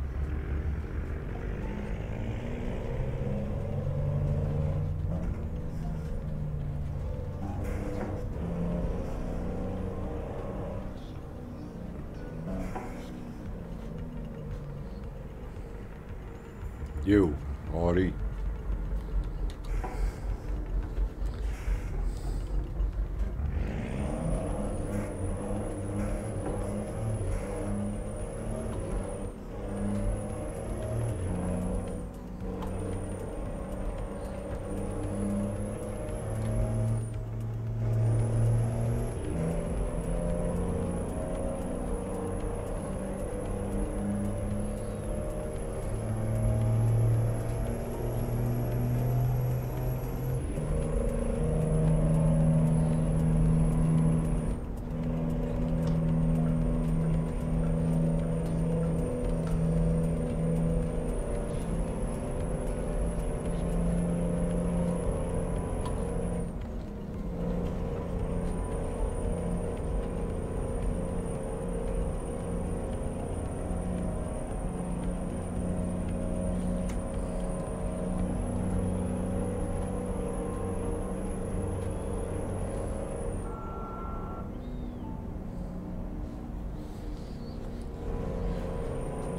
Speaker 2: Yo, Harry.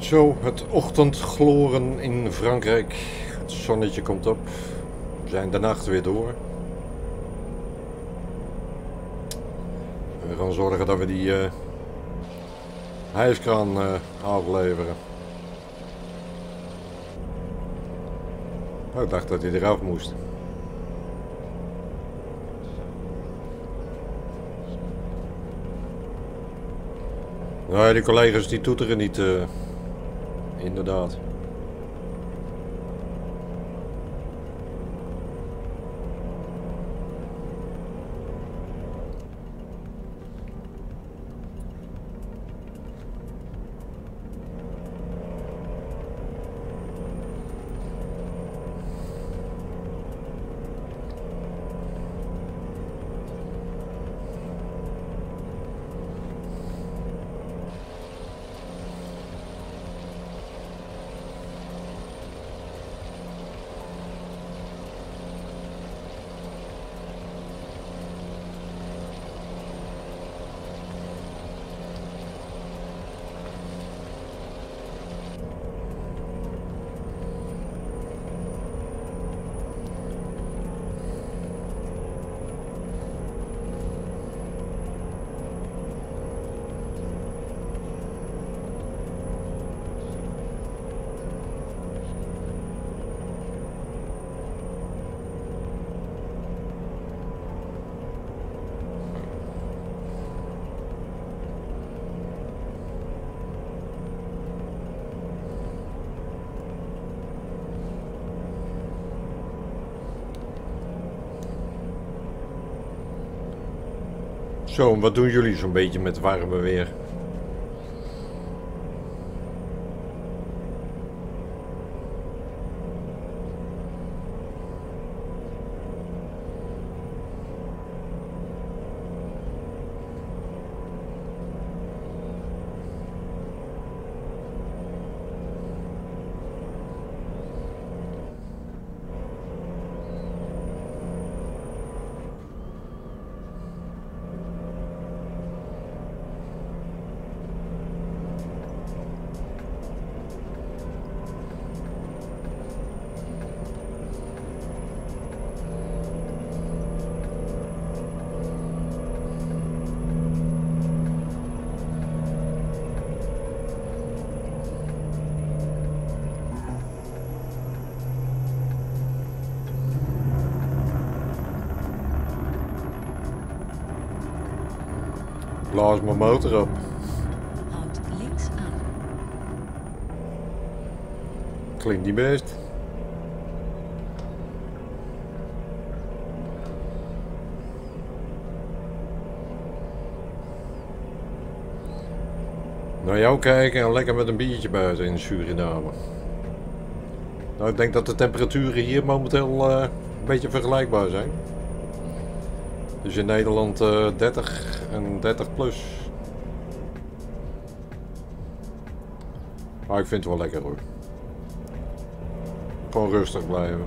Speaker 2: Zo, het ochtendgloren in Frankrijk. Het zonnetje komt op. We zijn de nacht weer door. We gaan zorgen dat we die uh, hijskraan uh, afleveren. Oh, ik dacht dat hij eraf moest. Nou, die collega's die toeteren niet, uh, inderdaad. Zo, wat doen jullie zo'n beetje met warme weer? Blaas mijn motor op.
Speaker 4: Houd links aan.
Speaker 2: Klinkt niet best. Naar jou kijken en lekker met een biertje buiten in Suriname. Nou, ik denk dat de temperaturen hier momenteel uh, een beetje vergelijkbaar zijn. Dus in Nederland uh, dertig en dertig plus. Maar ik vind het wel lekker hoor. Gewoon rustig blijven.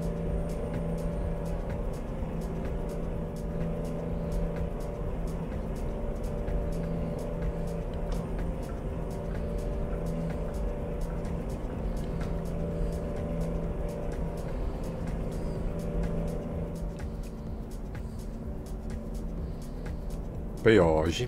Speaker 2: Peage.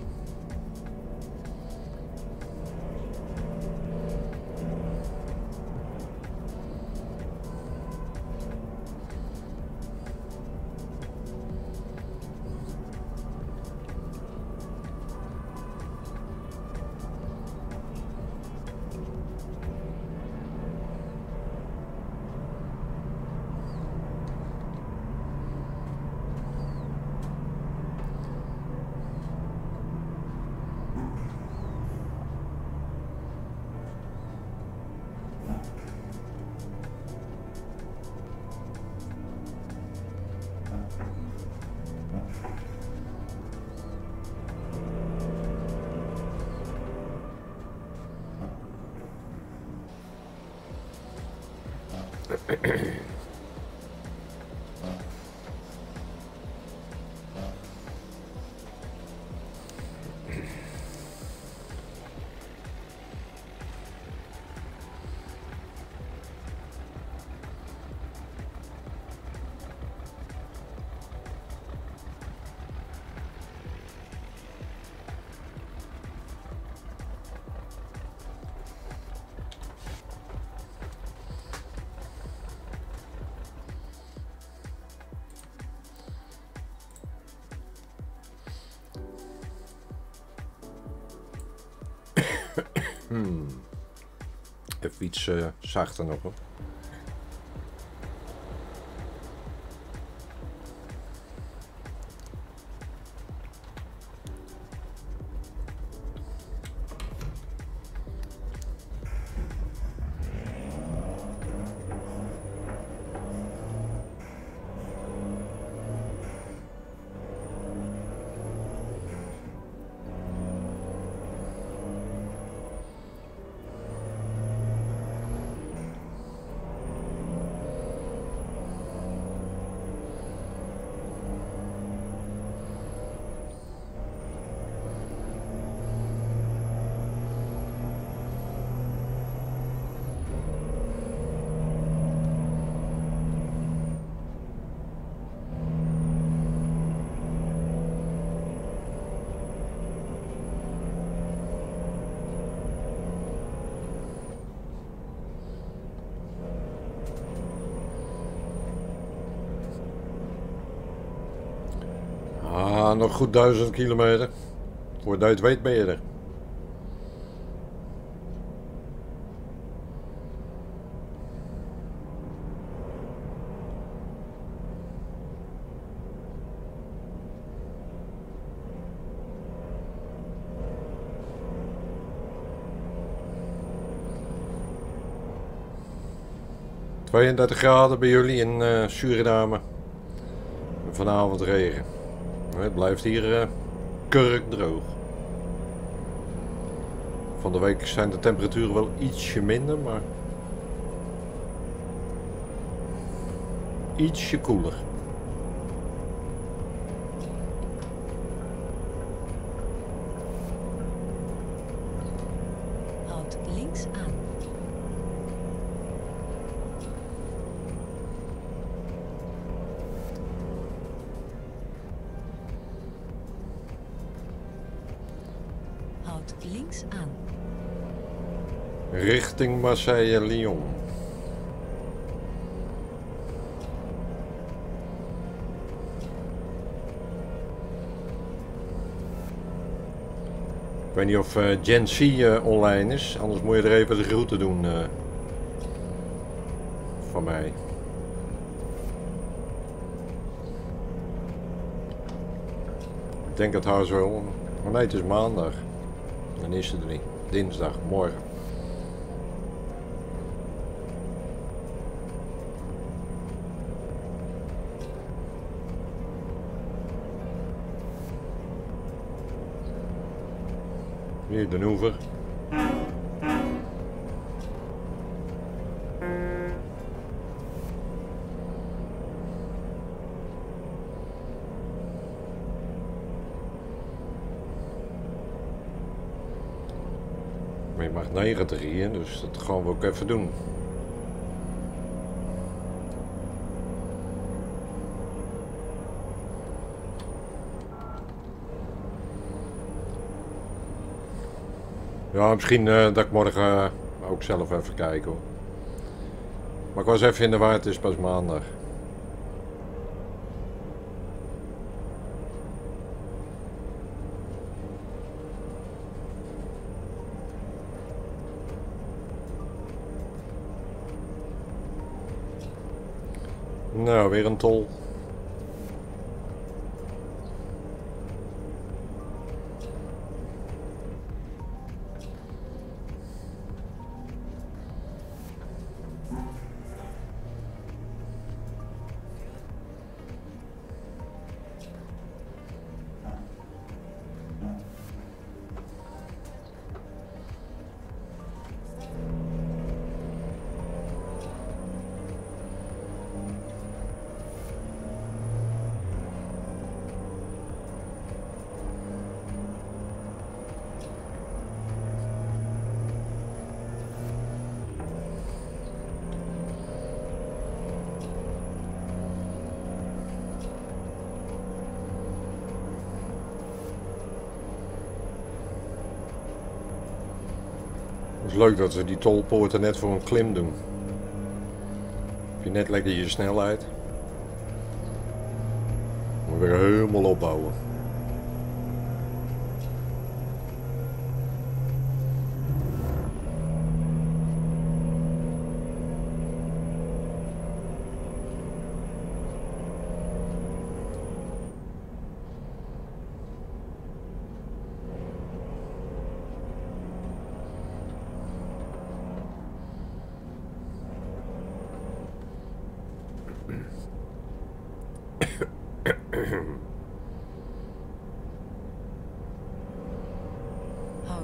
Speaker 2: Hmm. Even iets uh, zachter nog hoor. Ah, nog goed duizend kilometer. Voordat je het weet ben je er. tweeëndertig graden bij jullie in uh, Suriname. Vanavond regen. Het blijft hier uh, kurkdroog. Van de week zijn de temperaturen wel ietsje minder, maar ietsje koeler.
Speaker 4: Houd links aan. Links aan.
Speaker 2: Richting Marseille-Lyon. Ik weet niet of uh, Gen C uh, online is, anders moet je er even de groeten doen uh, van mij. Ik denk het haar zo. Maar nee, het is maandag. Dan is ze er niet. Dinsdag, morgen. Hier de Oever. Maar je mag negentig hier, dus dat gaan we ook even doen. Ja, misschien uh, dat ik morgen uh, ook zelf even kijken hoor. Maar ik was even in de war, het is pas maandag. Nou, weer een tol. Het is leuk dat ze die tolpoorten net voor een klim doen. Heb je net lekker je snelheid. Maar weer helemaal opbouwen.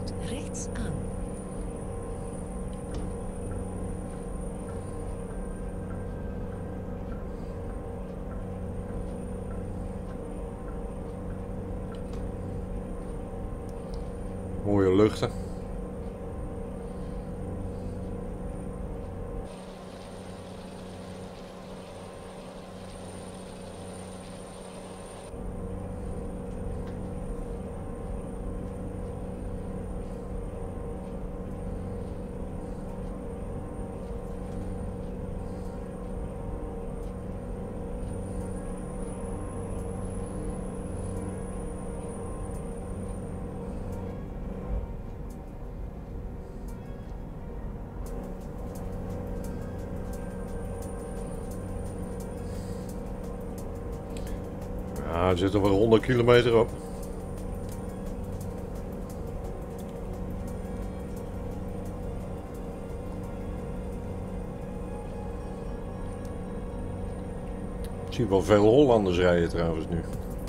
Speaker 4: Houd rechts aan.
Speaker 2: Mooie luchten. Ja, er zit er wel honderd kilometer op. Ik zie wel veel Hollanders rijden trouwens nu.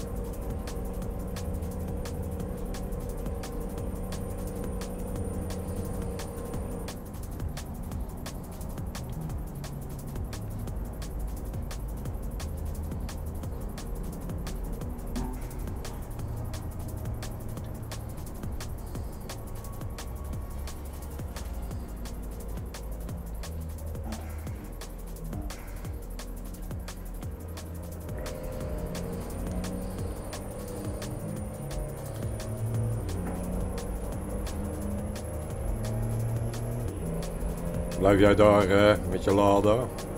Speaker 2: Blijf jij daar uh, met je Lada?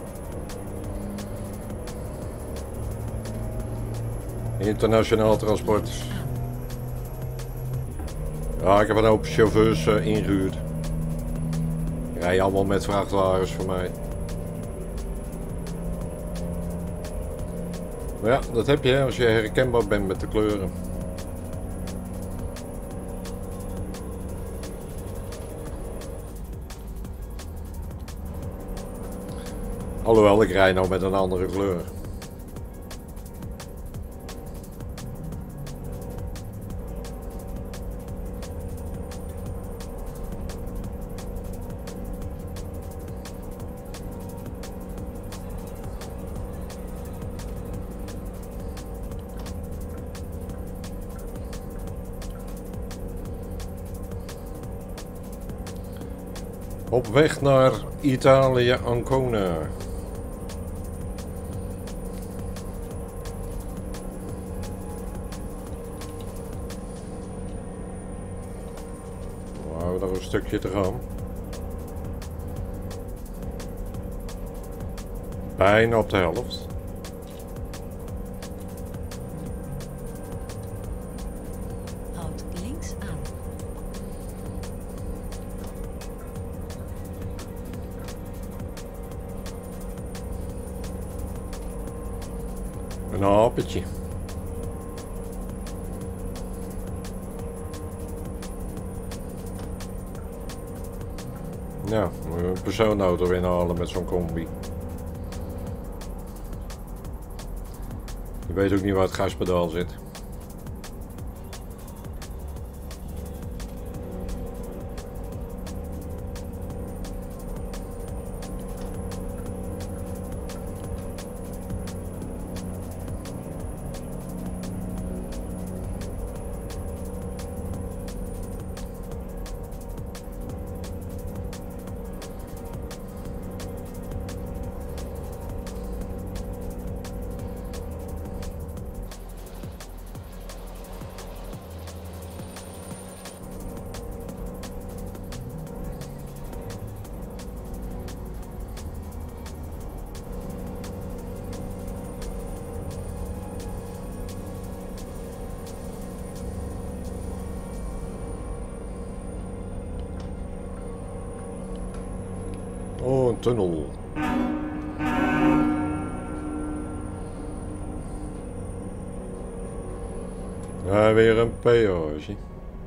Speaker 2: Internationaal transport. Ja, ik heb een hoop chauffeurs uh, ingehuurd. Die rijden allemaal met vrachtwagens voor mij. Maar ja, dat heb je als je herkenbaar bent met de kleuren. Alhoewel, ik rij nou met een andere kleur. Op weg naar Italië, Ancona. Nog een stukje te gaan. Bijna op de helft.
Speaker 4: Houd links aan.
Speaker 2: Een hapetje. Ja, moet je een persoonauto inhalen met zo'n combi. Je weet ook niet waar het gaspedaal zit. Oh, een tunnel. Ja, weer een peage.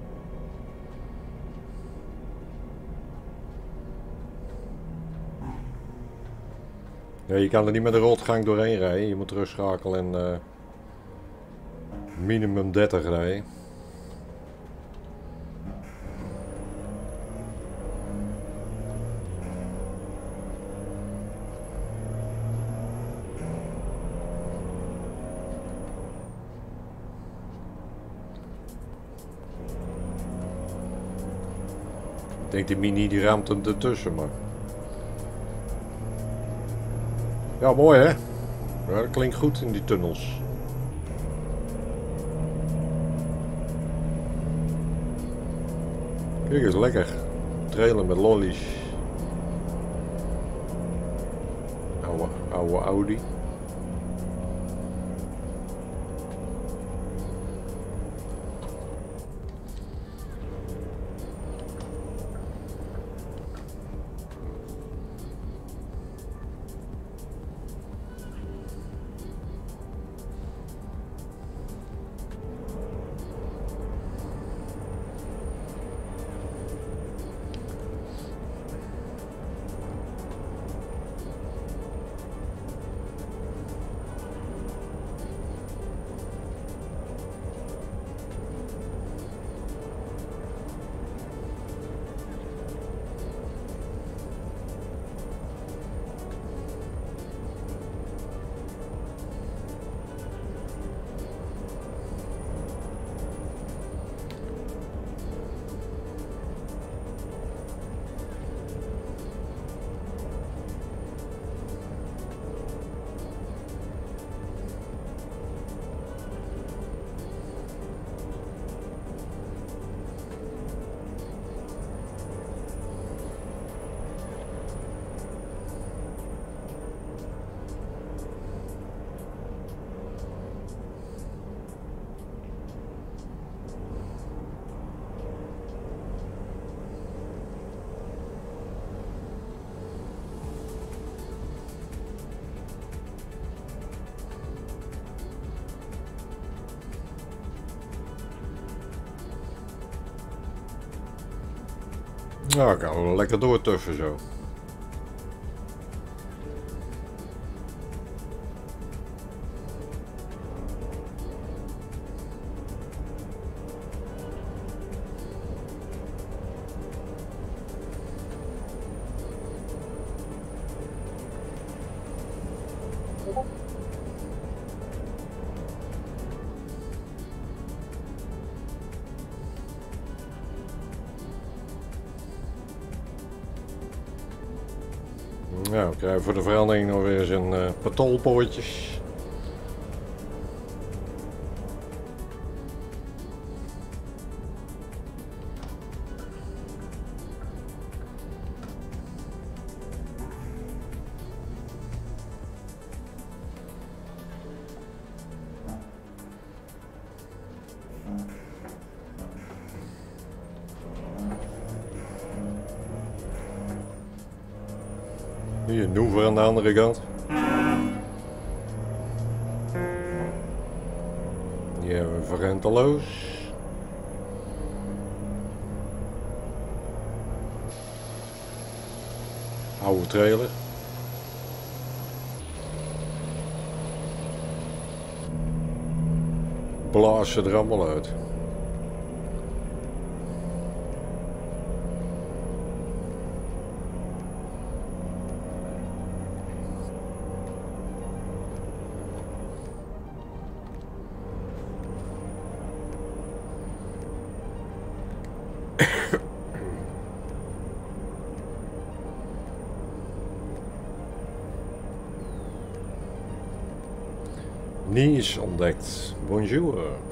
Speaker 2: Ja, je kan er niet met de rotgang doorheen rijden. Je moet terugschakelen en uh, minimum dertig rijden. Ik denk die Mini die raamt hem ertussen, maar... Ja, mooi hè? Ja, dat klinkt goed in die tunnels. Kijk eens, lekker. Trailer met lollies. Oude, oude Audi. Nou, ik kan wel lekker doortuffen zo. Nou, we krijgen voor de verandering nog weer zijn uh, patolpoortjes. Hier, een Noever aan de andere kant. Hier hebben we Verrenteloos. Oude trailer. Blaas ze er allemaal uit. Nice ontdekt. Bonjour.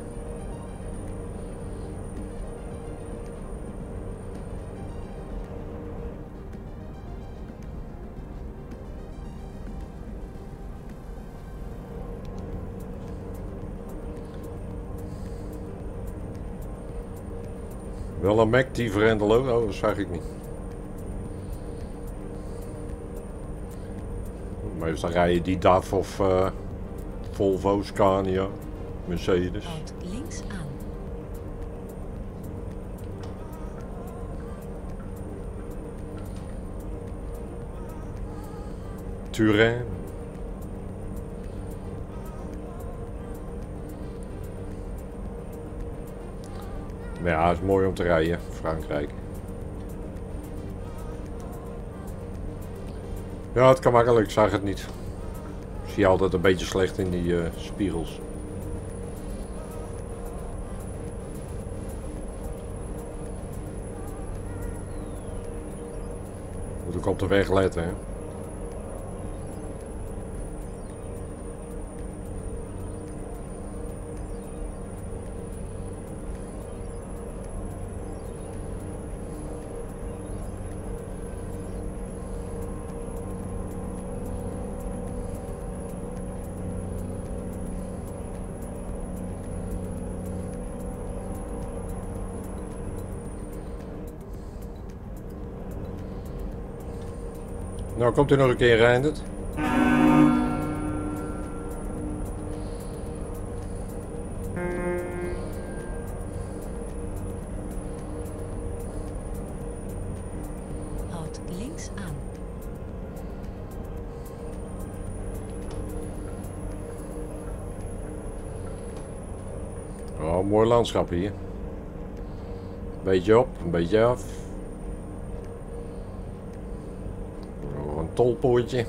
Speaker 2: Wel een Mac die verrendelo. Oh, dat zag ik niet. Meestal rijden die D A F of uh, Volvo, Scania, Mercedes.
Speaker 4: Houd links aan.
Speaker 2: Turijn. Maar ja, het is mooi om te rijden, Frankrijk. Ja, het kan makkelijk, ik zag het niet. Ik zie altijd een beetje slecht in die uh, spiegels. Moet ik op de weg letten, hè. Nou, komt u nog een keer, Reindert?
Speaker 4: Houd links aan.
Speaker 2: Oh, mooi landschap hier. Beetje op, een beetje af. Nog een tolpoortje.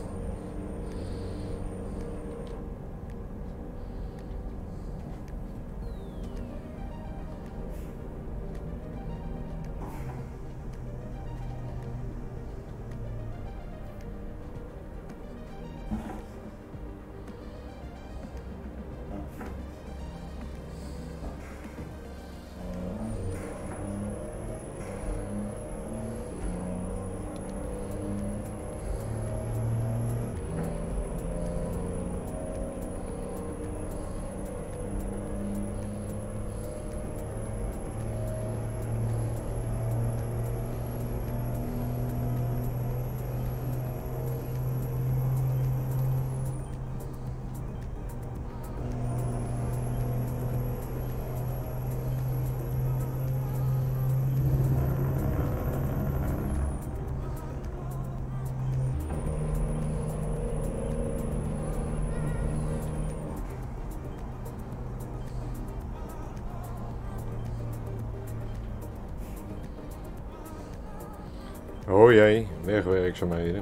Speaker 2: Oh jee, wegwerkzaamheden.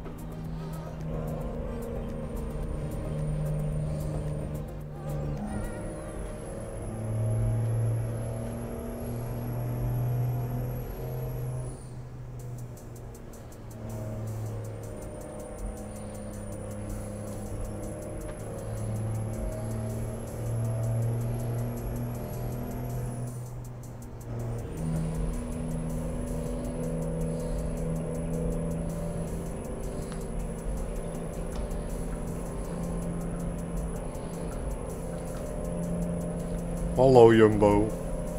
Speaker 2: Hallo Jumbo.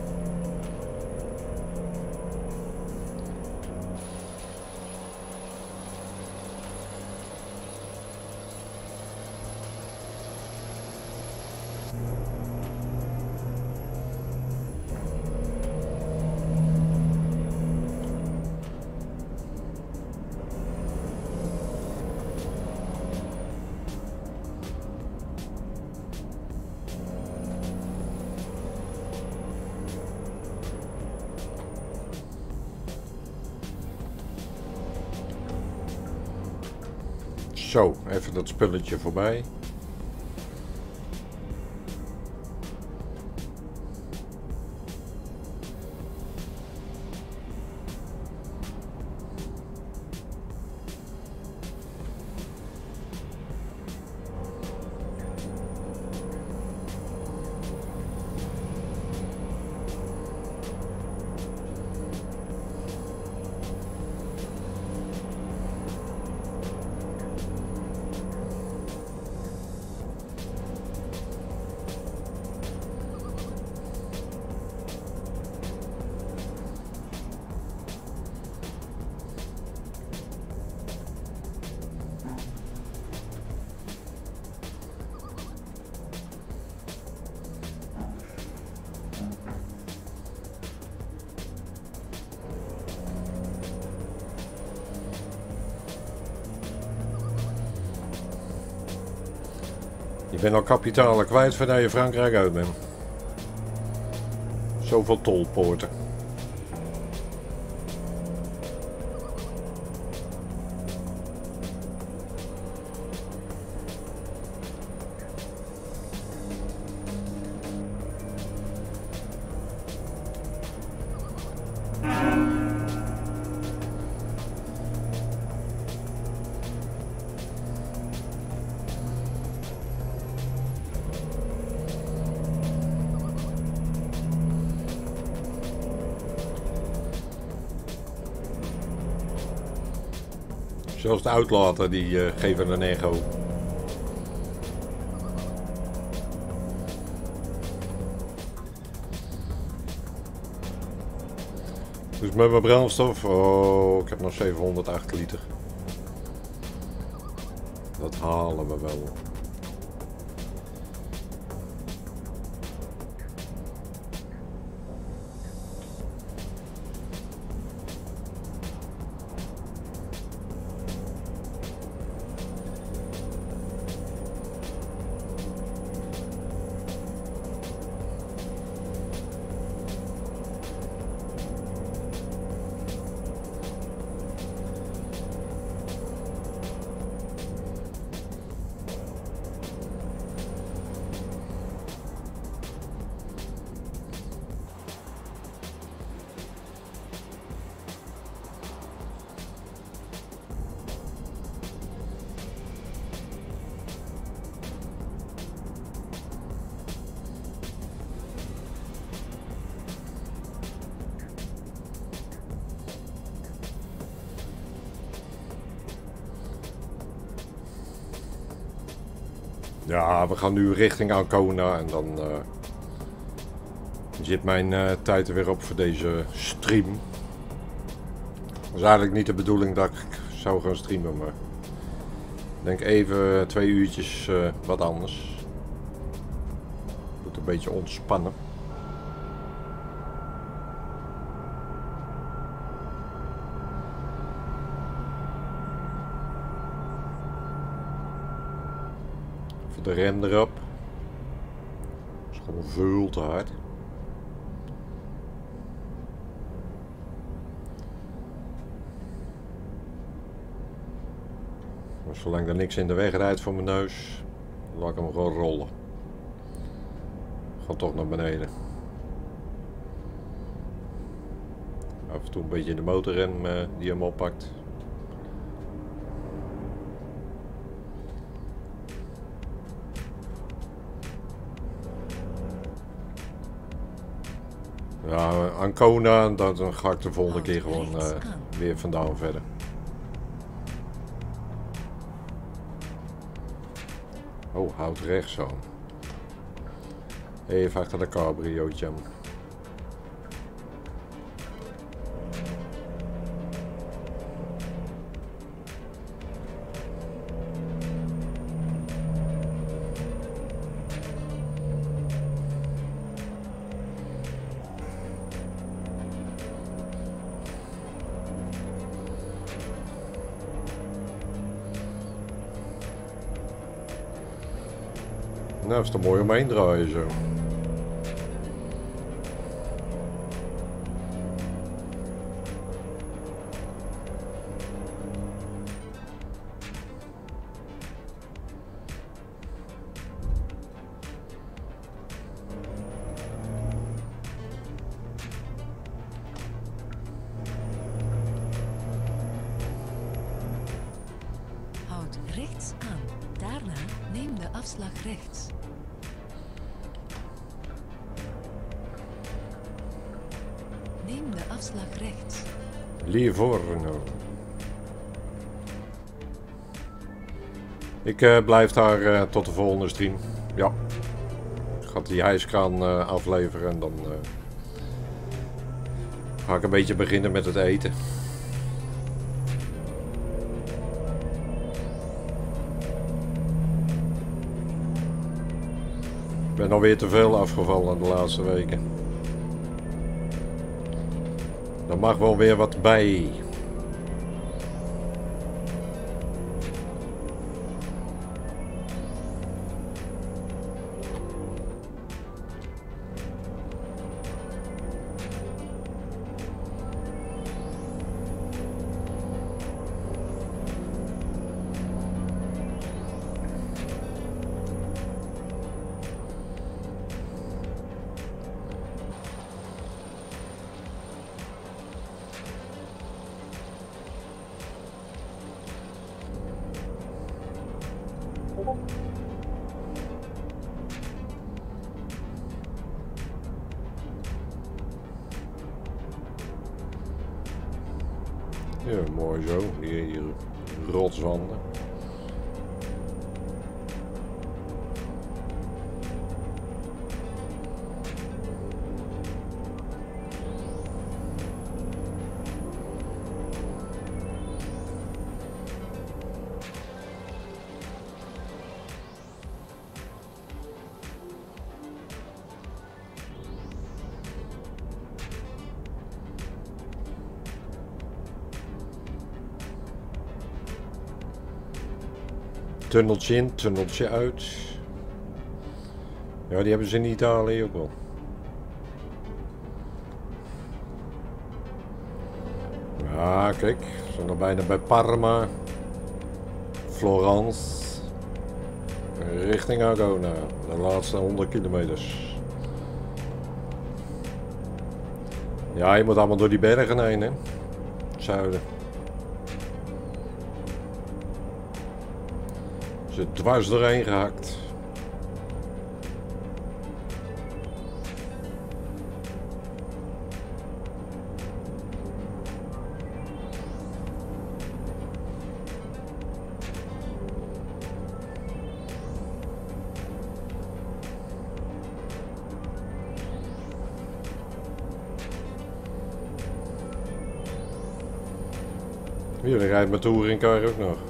Speaker 2: Zo, even dat spulletje voorbij. Je bent al kapitalen kwijt voordat je Frankrijk uit bent. Zoveel tolpoorten. Zelfs de uitlaten die uh, geven een echo. Dus met mijn brandstof, oh, ik heb nog zevenhonderdacht liter. Dat halen we wel. Ja, we gaan nu richting Ancona en dan uh, zit mijn uh, tijd er weer op voor deze stream. Het was eigenlijk niet de bedoeling dat ik zou gaan streamen, maar ik denk even twee uurtjes uh, wat anders. Moet een beetje ontspannen. De rem erop. Dat is gewoon veel te hard. Maar zolang er niks in de weg rijdt voor mijn neus, laat ik hem gewoon rollen. Ga toch naar beneden. Af en toe een beetje de motorrem uh, die hem oppakt. Ja, Ancona, dan ga ik de volgende keer gewoon uh, weer vandaan verder. Oh, houd rechts zo. Even achter de cabriootje. Nou, is toch mooi om heen draaien zo.
Speaker 4: Houd rechts aan. Daarna neem de afslag rechts. Neem de afslag rechts.
Speaker 2: Livorno. Ik uh, blijf daar uh, tot de volgende stream. Ja. Ik ga die ijskraan uh, afleveren en dan uh, ga ik een beetje beginnen met het eten. Ik ben alweer te veel afgevallen de laatste weken. Er mag wel weer wat bij. Ja, mooi zo. Die rotswanden. Tunneltje in, tunneltje uit. Ja, die hebben ze in Italië ook wel. Ja, kijk. We zijn nog bijna bij Parma. Florence. Richting Agona. De laatste honderd kilometers. Ja, je moet allemaal door die bergen heen, hè. Zuiden. Ze dwars doorheen gehakt. Hier rijdt mijn touringcar ook nog.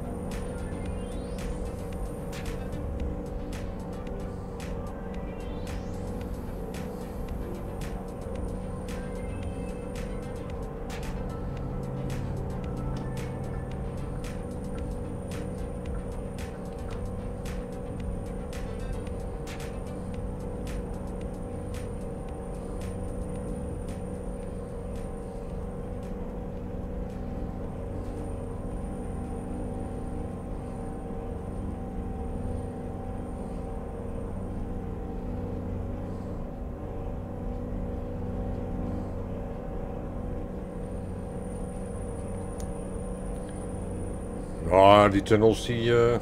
Speaker 2: Ja, die tunnels die uh,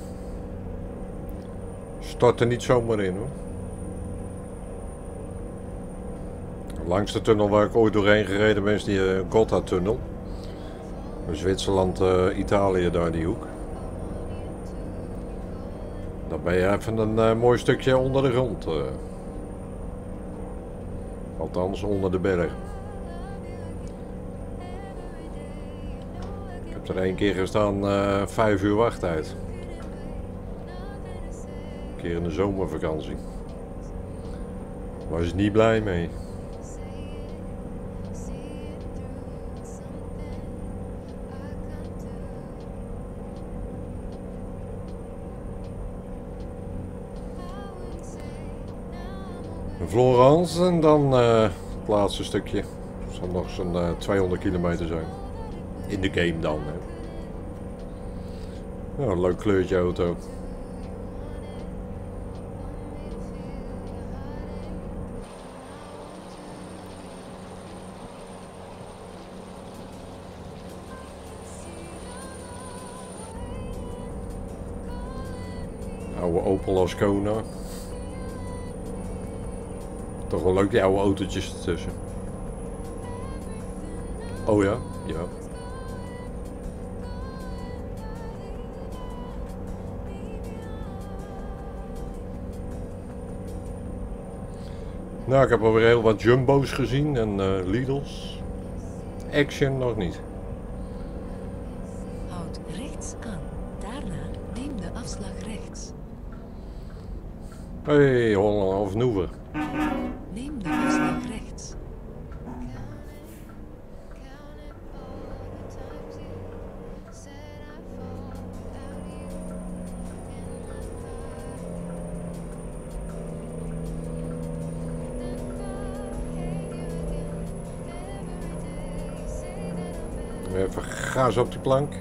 Speaker 2: storten niet zomaar in, hoor. De langste tunnel waar ik ooit doorheen gereden ben is die uh, Gotthardtunnel. Zwitserland, uh, Italië, daar die hoek. Dan ben je even een uh, mooi stukje onder de grond. Uh. Althans, onder de berg. Ik heb er één keer gestaan, uh, vijf uur wachttijd. Een keer in de zomervakantie. Was ik niet blij mee. Florence en dan uh, het laatste stukje. Het zal nog zo'n uh, tweehonderd kilometer zijn. In de game dan. Hè. Ja, een leuk kleurtje auto. Oude Opel Ascona. Toch wel leuk die oude autootjes ertussen. Oh ja, ja. Nou, ik heb alweer heel wat Jumbo's gezien en uh, Lidl's. Action nog niet.
Speaker 4: Houd rechts aan. Daarna neem de afslag rechts.
Speaker 2: Hey, Holland of Noever.
Speaker 4: Neem de afslag rechts.
Speaker 2: Even gas op die plank.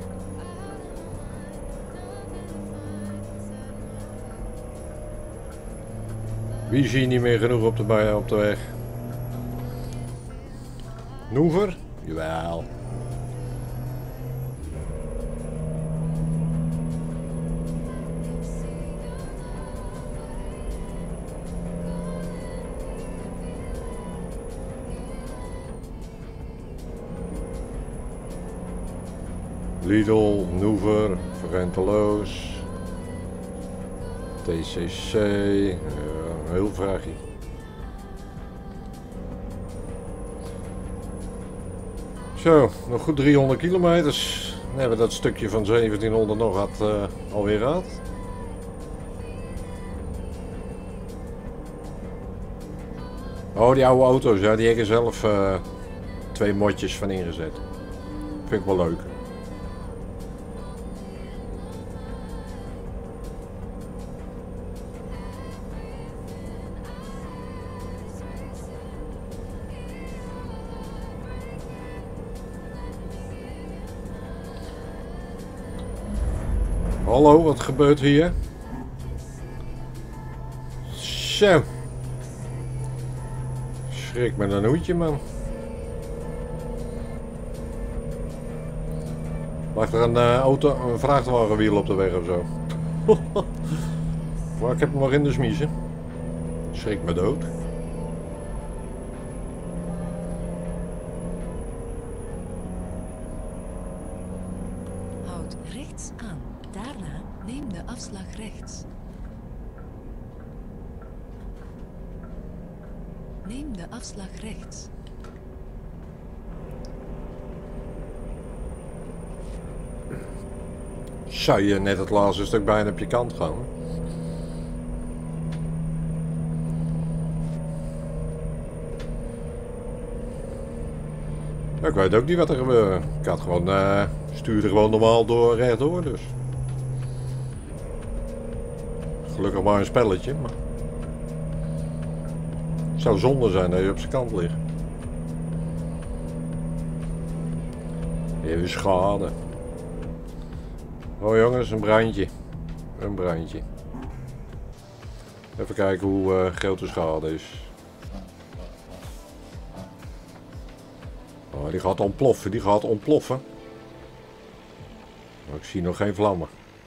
Speaker 2: Wie zie je niet meer genoeg op de, bij, op de weg? Noever? Jawel. Lidl, Noever, Verrenteloos, T C C, uh, heel vraagje. Zo, nog goed driehonderd kilometers. Dan hebben we dat stukje van zeventienhonderd nog had, uh, alweer gehad. Oh, die oude auto's, ja, die heb ik er zelf uh, twee modjes van ingezet. Vind ik wel leuk. Hallo, wat gebeurt hier? Zo. Schrik met een hoedje, man. Lag er een uh, auto, een vrachtwagenwiel op de weg of zo? Maar ik heb hem nog in de smiezen. Schrik me dood.
Speaker 4: Houd rechts aan. Daarna neem de afslag rechts. Neem de afslag rechts.
Speaker 2: Zou je net het laatste stuk bijna op je kant gaan? Ja, ik weet ook niet wat er gebeurt. Ik had gewoon, uh, stuurde gewoon normaal door, rechtdoor dus. Gelukkig maar een spelletje, maar... Het zou zonde zijn dat je op zijn kant ligt. Even schade. Oh jongens, een brandje. Een brandje. Even kijken hoe uh, groot de schade is. Oh, die gaat ontploffen, die gaat ontploffen. Maar ik zie nog geen vlammen.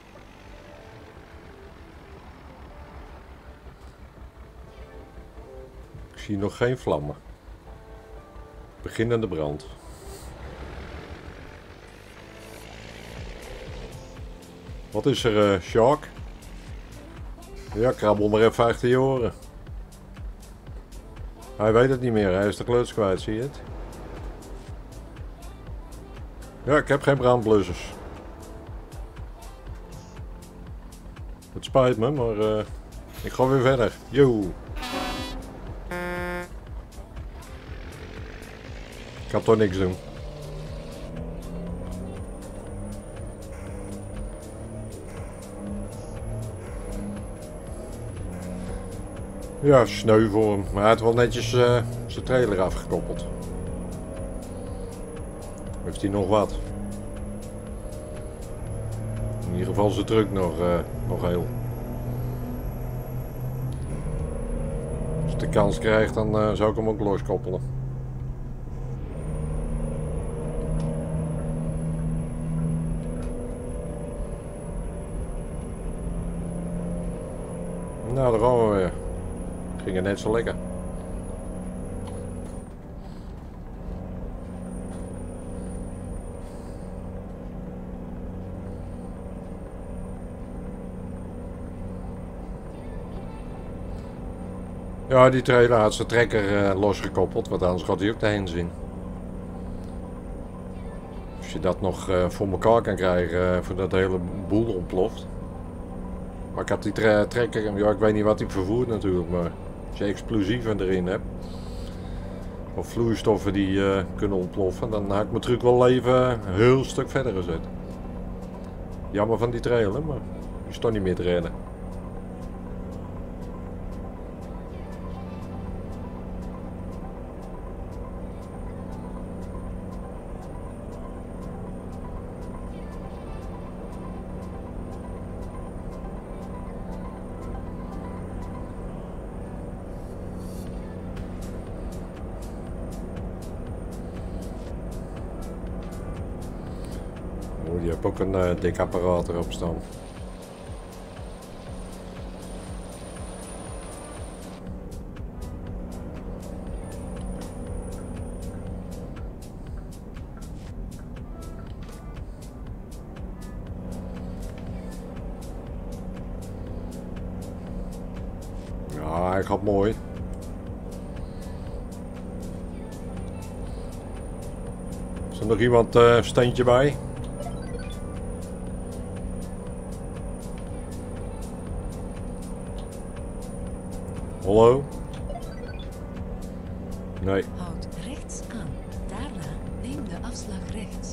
Speaker 2: Ik zie nog geen vlammen. Beginnende brand. Wat is er, uh, Shark? Ja, krabbel maar even achter je oren. Hij weet het niet meer, hij is de kluts kwijt, zie je het? Ja, ik heb geen brandblussers. Het spijt me, maar uh, ik ga weer verder. Yo. Ik kan toch niks doen. Ja, sneu voor hem. Maar hij had wel netjes uh, zijn trailer afgekoppeld. Heeft hij nog wat? In ieder geval zijn truck nog, uh, nog heel. Als ik de kans krijg, dan uh, zou ik hem ook loskoppelen. Nou, daar gaan we weer. Ging net zo lekker. Ja, die trailer had zijn trekker uh, losgekoppeld, want anders gaat hij ook daarheen zien. Als je dat nog uh, voor elkaar kan krijgen, uh, voordat de hele boel ontploft. Maar ik had die tre trekker, ja, ik weet niet wat hij vervoert natuurlijk, maar als je explosieven erin hebt, of vloeistoffen die uh, kunnen ontploffen, dan had ik mijn truc wel even een heel stuk verder gezet. Jammer van die trailer, maar die is toch niet meer te redden. Je hebt ook een uh, dik apparaat erop staan. hij gaat mooi. Is er nog iemand uh, steentje bij? Hallo? Nee.
Speaker 4: Houd rechts aan. Daarna neem de afslag rechts.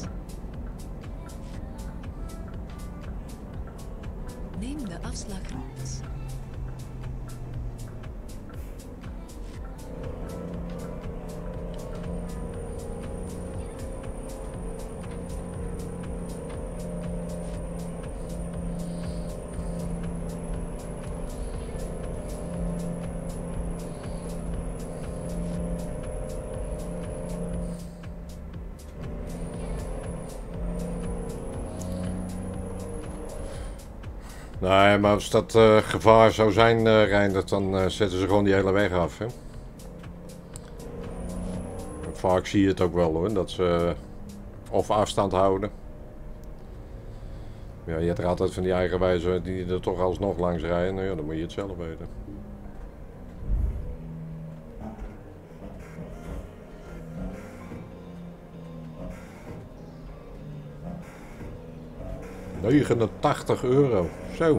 Speaker 4: Neem de afslag rechts.
Speaker 2: Nee, maar als dat uh, gevaar zou zijn, uh, Reindert, dan uh, zetten ze gewoon die hele weg af. Hè? Vaak zie je het ook wel hoor, dat ze uh, of afstand houden. Ja, je hebt er altijd van die eigenwijze die er toch alsnog langs rijden. Nou ja, dan moet je het zelf weten. negenentachtig euro. Zo.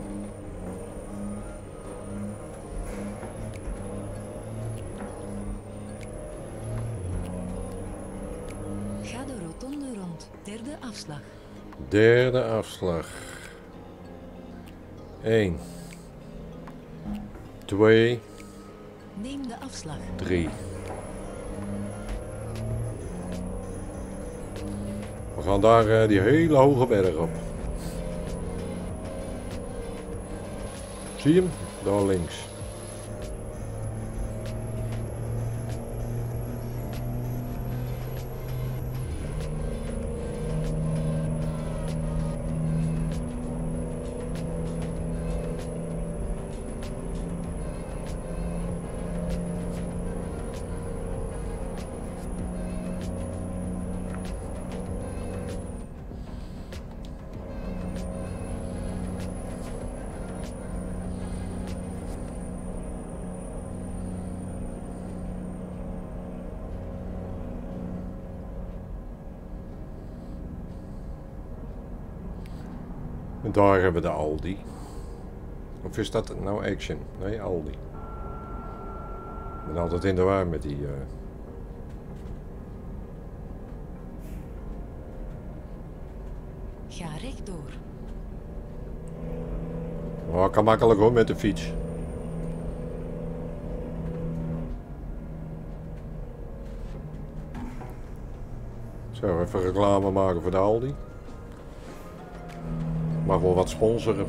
Speaker 4: Ga de rotonde rond. Derde afslag.
Speaker 2: Derde afslag. één. twee.
Speaker 4: Neem de afslag.
Speaker 2: drie. We gaan daar uh, die hele hoge berg op. Zie je hem? Daar links. En daar hebben we de Aldi. Of is dat nou Action? Nee, Aldi. Ik ben altijd in de war met die... Uh...
Speaker 4: Ga rechtdoor.
Speaker 2: Oh, kan makkelijk hoor met de fiets. Zo, even reclame maken voor de Aldi. Mag wel wat sponsoren.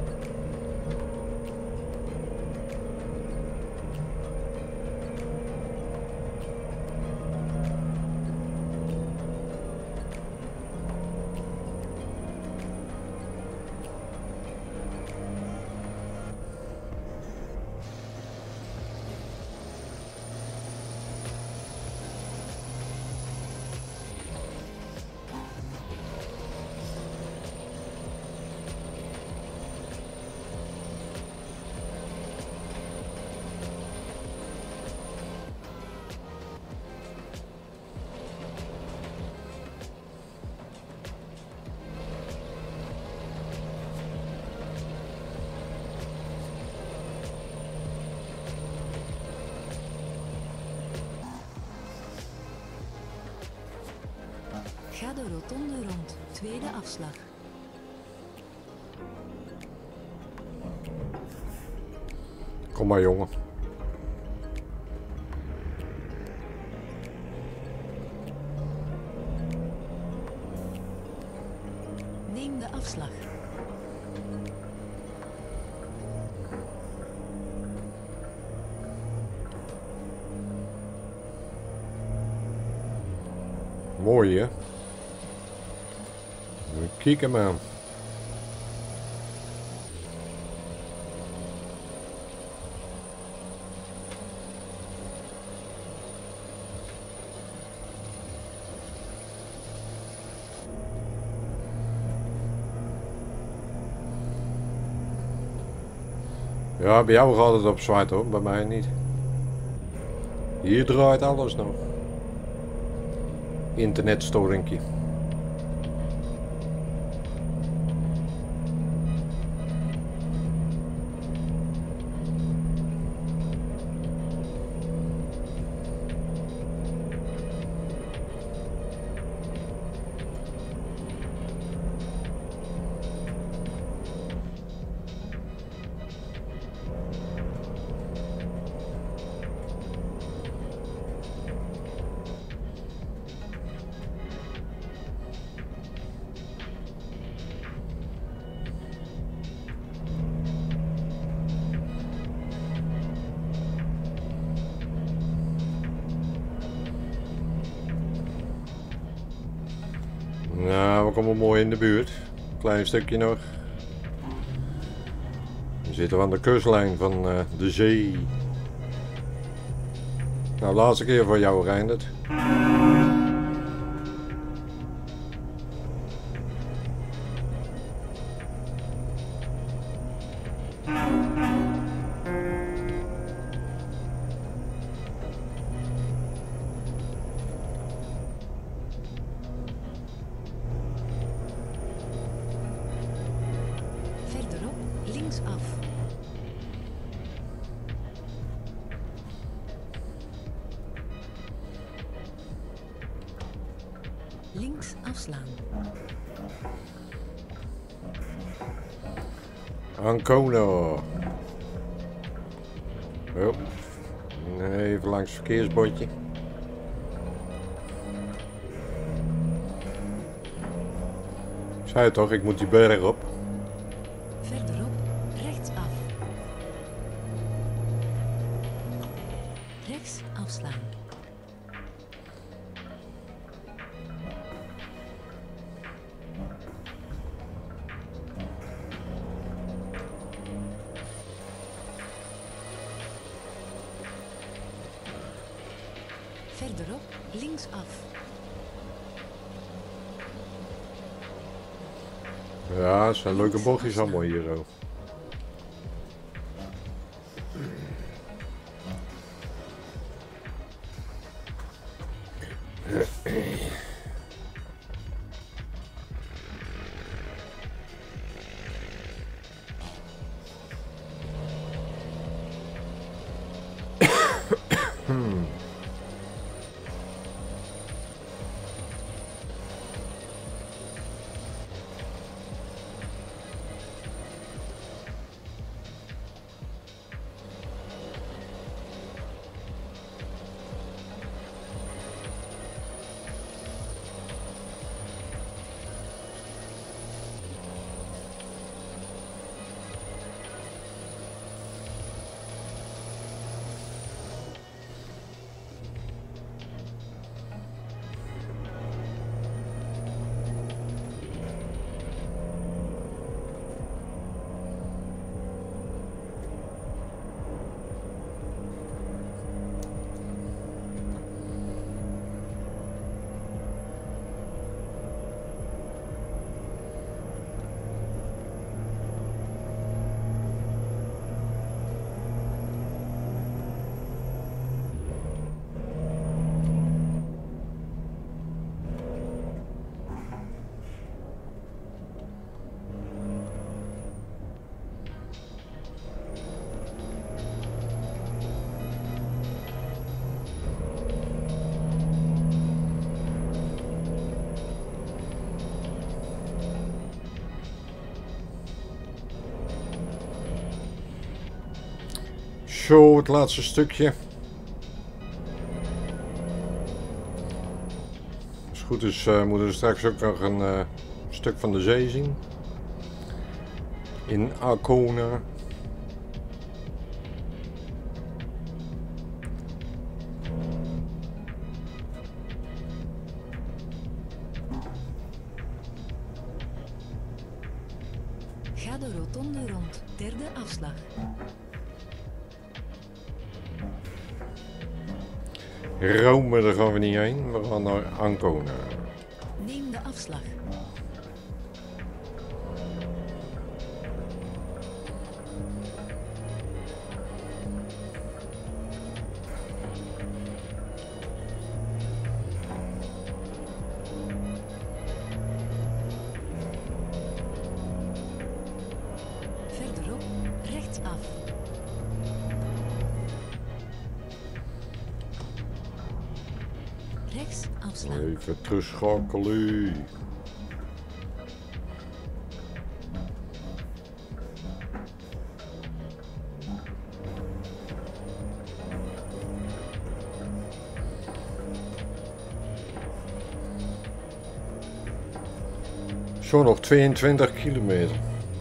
Speaker 4: Ga de rotonde rond. Tweede afslag.
Speaker 2: Kom maar jongen.
Speaker 4: Neem de afslag.
Speaker 2: Mooi hè? Kijk hem aan. Ja, bij jou gaat het op zwart hoor, bij mij niet. Hier draait alles nog. Internetstoringje. Nou, we komen mooi in de buurt. Klein stukje nog. Dan zitten we aan de kustlijn van uh, de zee. Nou, laatste keer voor jou, Reindert.
Speaker 4: Verderop linksaf. Links afslaan.
Speaker 2: Ancona. Oh. Even langs het verkeersbordje. Ik zei het toch, ik moet die berg op.
Speaker 4: Verderop rechtsaf. Rechts afslaan. Verderop linksaf.
Speaker 2: Ja, het zijn leuke bochtjes allemaal hier zo. Zo, het laatste stukje. Als het goed is, uh, moeten we straks ook nog een uh, stuk van de zee zien. In Ancona.
Speaker 4: Ga de rotonde rond. Derde afslag.
Speaker 2: Rome, daar gaan we niet heen. We gaan naar Ancona.
Speaker 4: Neem de afslag. afslaan.
Speaker 2: Even terugschakelen. Zo nog tweeëntwintig kilometer.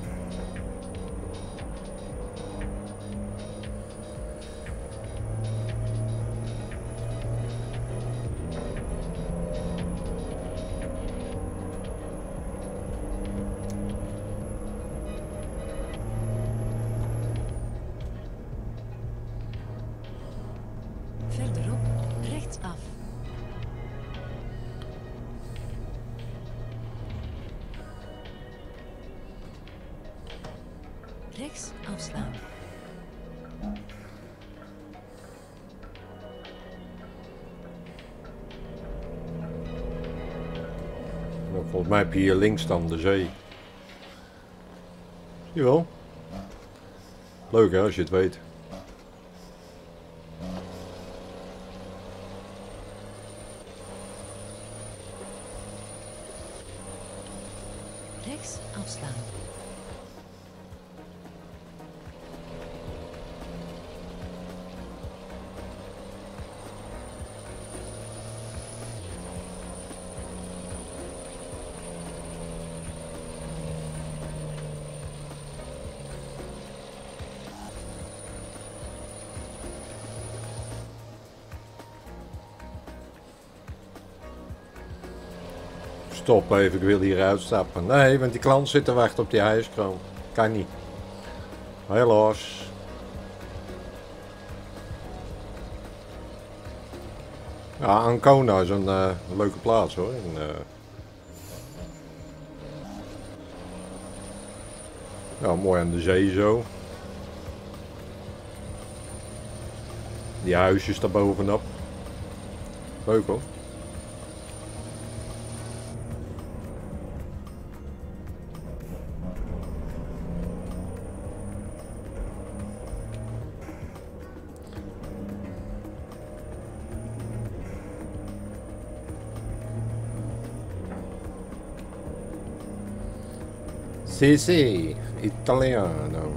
Speaker 4: Verderop rechtsaf. Rechts afslaan.
Speaker 2: Nou, volgens mij heb je hier links dan de zee. Zie je wel? Leuk hè, als je het weet.
Speaker 4: Rechts afslaan.
Speaker 2: Stop even, ik wil hier uitstappen. Nee, want die klant zit te wachten op die ijskroon. Kan niet. Helaas. Ja, Ancona is een uh, leuke plaats hoor. En, uh... ja, mooi aan de zee zo. Die huisjes daar bovenop. Leuk hoor. Sì, sì, italiano.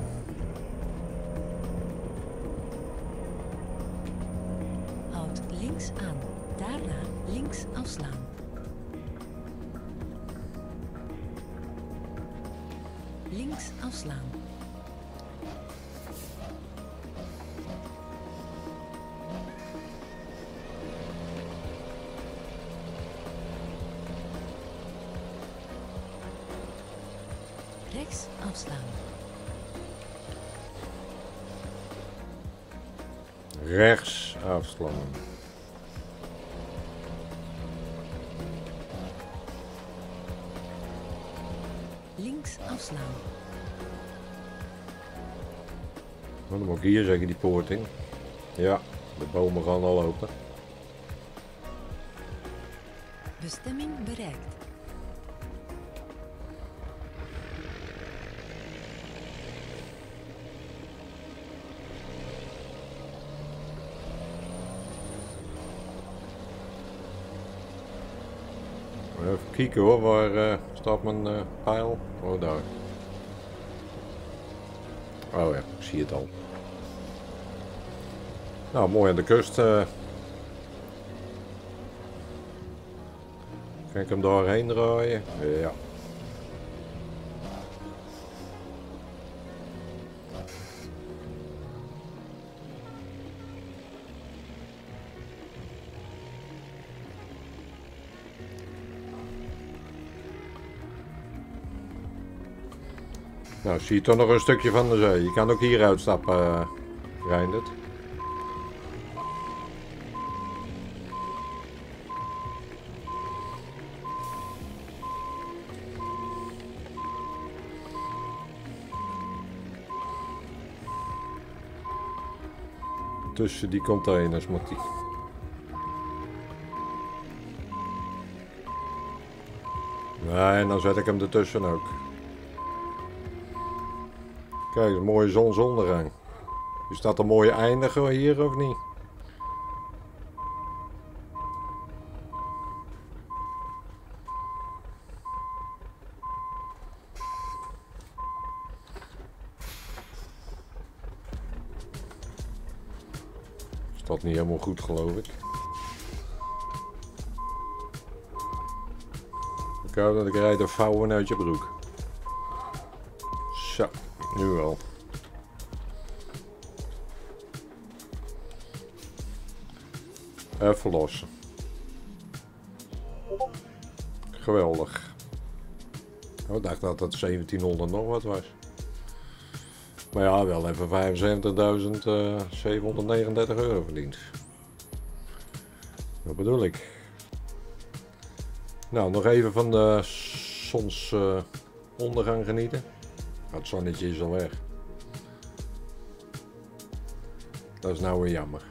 Speaker 4: Houd links aan. Daarna links afslaan. Links afslaan. Rechts afslaan.
Speaker 2: Rechts afslaan.
Speaker 4: Links afslaan.
Speaker 2: Nou, dan moet ik hier zeggen die poort in. Ja, de bomen gaan al open.
Speaker 4: Bestemming bereikt.
Speaker 2: Even kijken hoor, waar uh, staat mijn uh, pijl? Oh, daar. Oh ja, ik zie het al. Nou, mooi aan de kust. Uh. Kan ik hem daarheen draaien? Ja. Nou, zie je toch nog een stukje van de zee. Je kan ook hier uitstappen, uh, Reindert. Tussen die containers moet die. Nee, dan zet ik hem ertussen ook. Kijk, een mooie zonsondergang. Is dat een mooie eindiger hier of niet? Gaat niet helemaal goed, geloof ik. Ik hou dat ik rijd de vouwen uit je broek. Zo, nu wel. Even lossen. Geweldig. Oh, ik dacht dat het zeventienhonderd nog wat was. Maar ja, wel even vijfenzeventigduizend zevenhonderdnegenendertig euro verdiend. Dat bedoel ik. Nou, nog even van de zonsondergang genieten. Het zonnetje is al weg. Dat is nou weer jammer.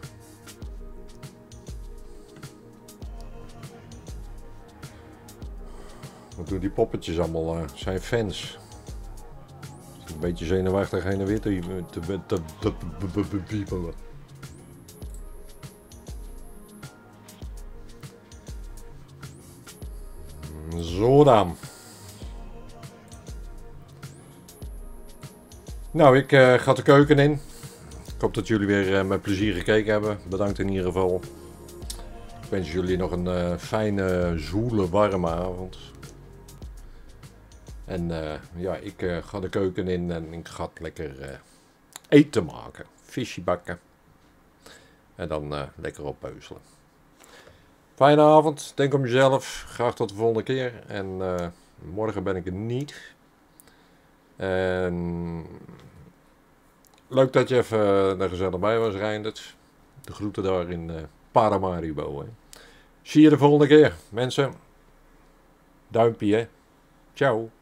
Speaker 2: Wat doen die poppetjes allemaal? Uh, zijn fans. Een beetje zenuwachtig heen en weer te, te, te, te, te, te, te piepelen. Zo dan. Nou, ik uh, ga de keuken in. Ik hoop dat jullie weer uh, met plezier gekeken hebben. Bedankt in ieder geval. Ik wens jullie nog een uh, fijne, zoele, warme avond. En uh, ja, ik uh, ga de keuken in en ik ga lekker uh, eten maken. Visje bakken. En dan uh, lekker oppeuzelen. Fijne avond. Denk om jezelf. Graag tot de volgende keer. En uh, morgen ben ik er niet. En leuk dat je even uh, er gezellig bij was, Reindert. De groeten daar in uh, Paramaribo. Hè. Zie je de volgende keer. Mensen. Duimpje, hè. Ciao.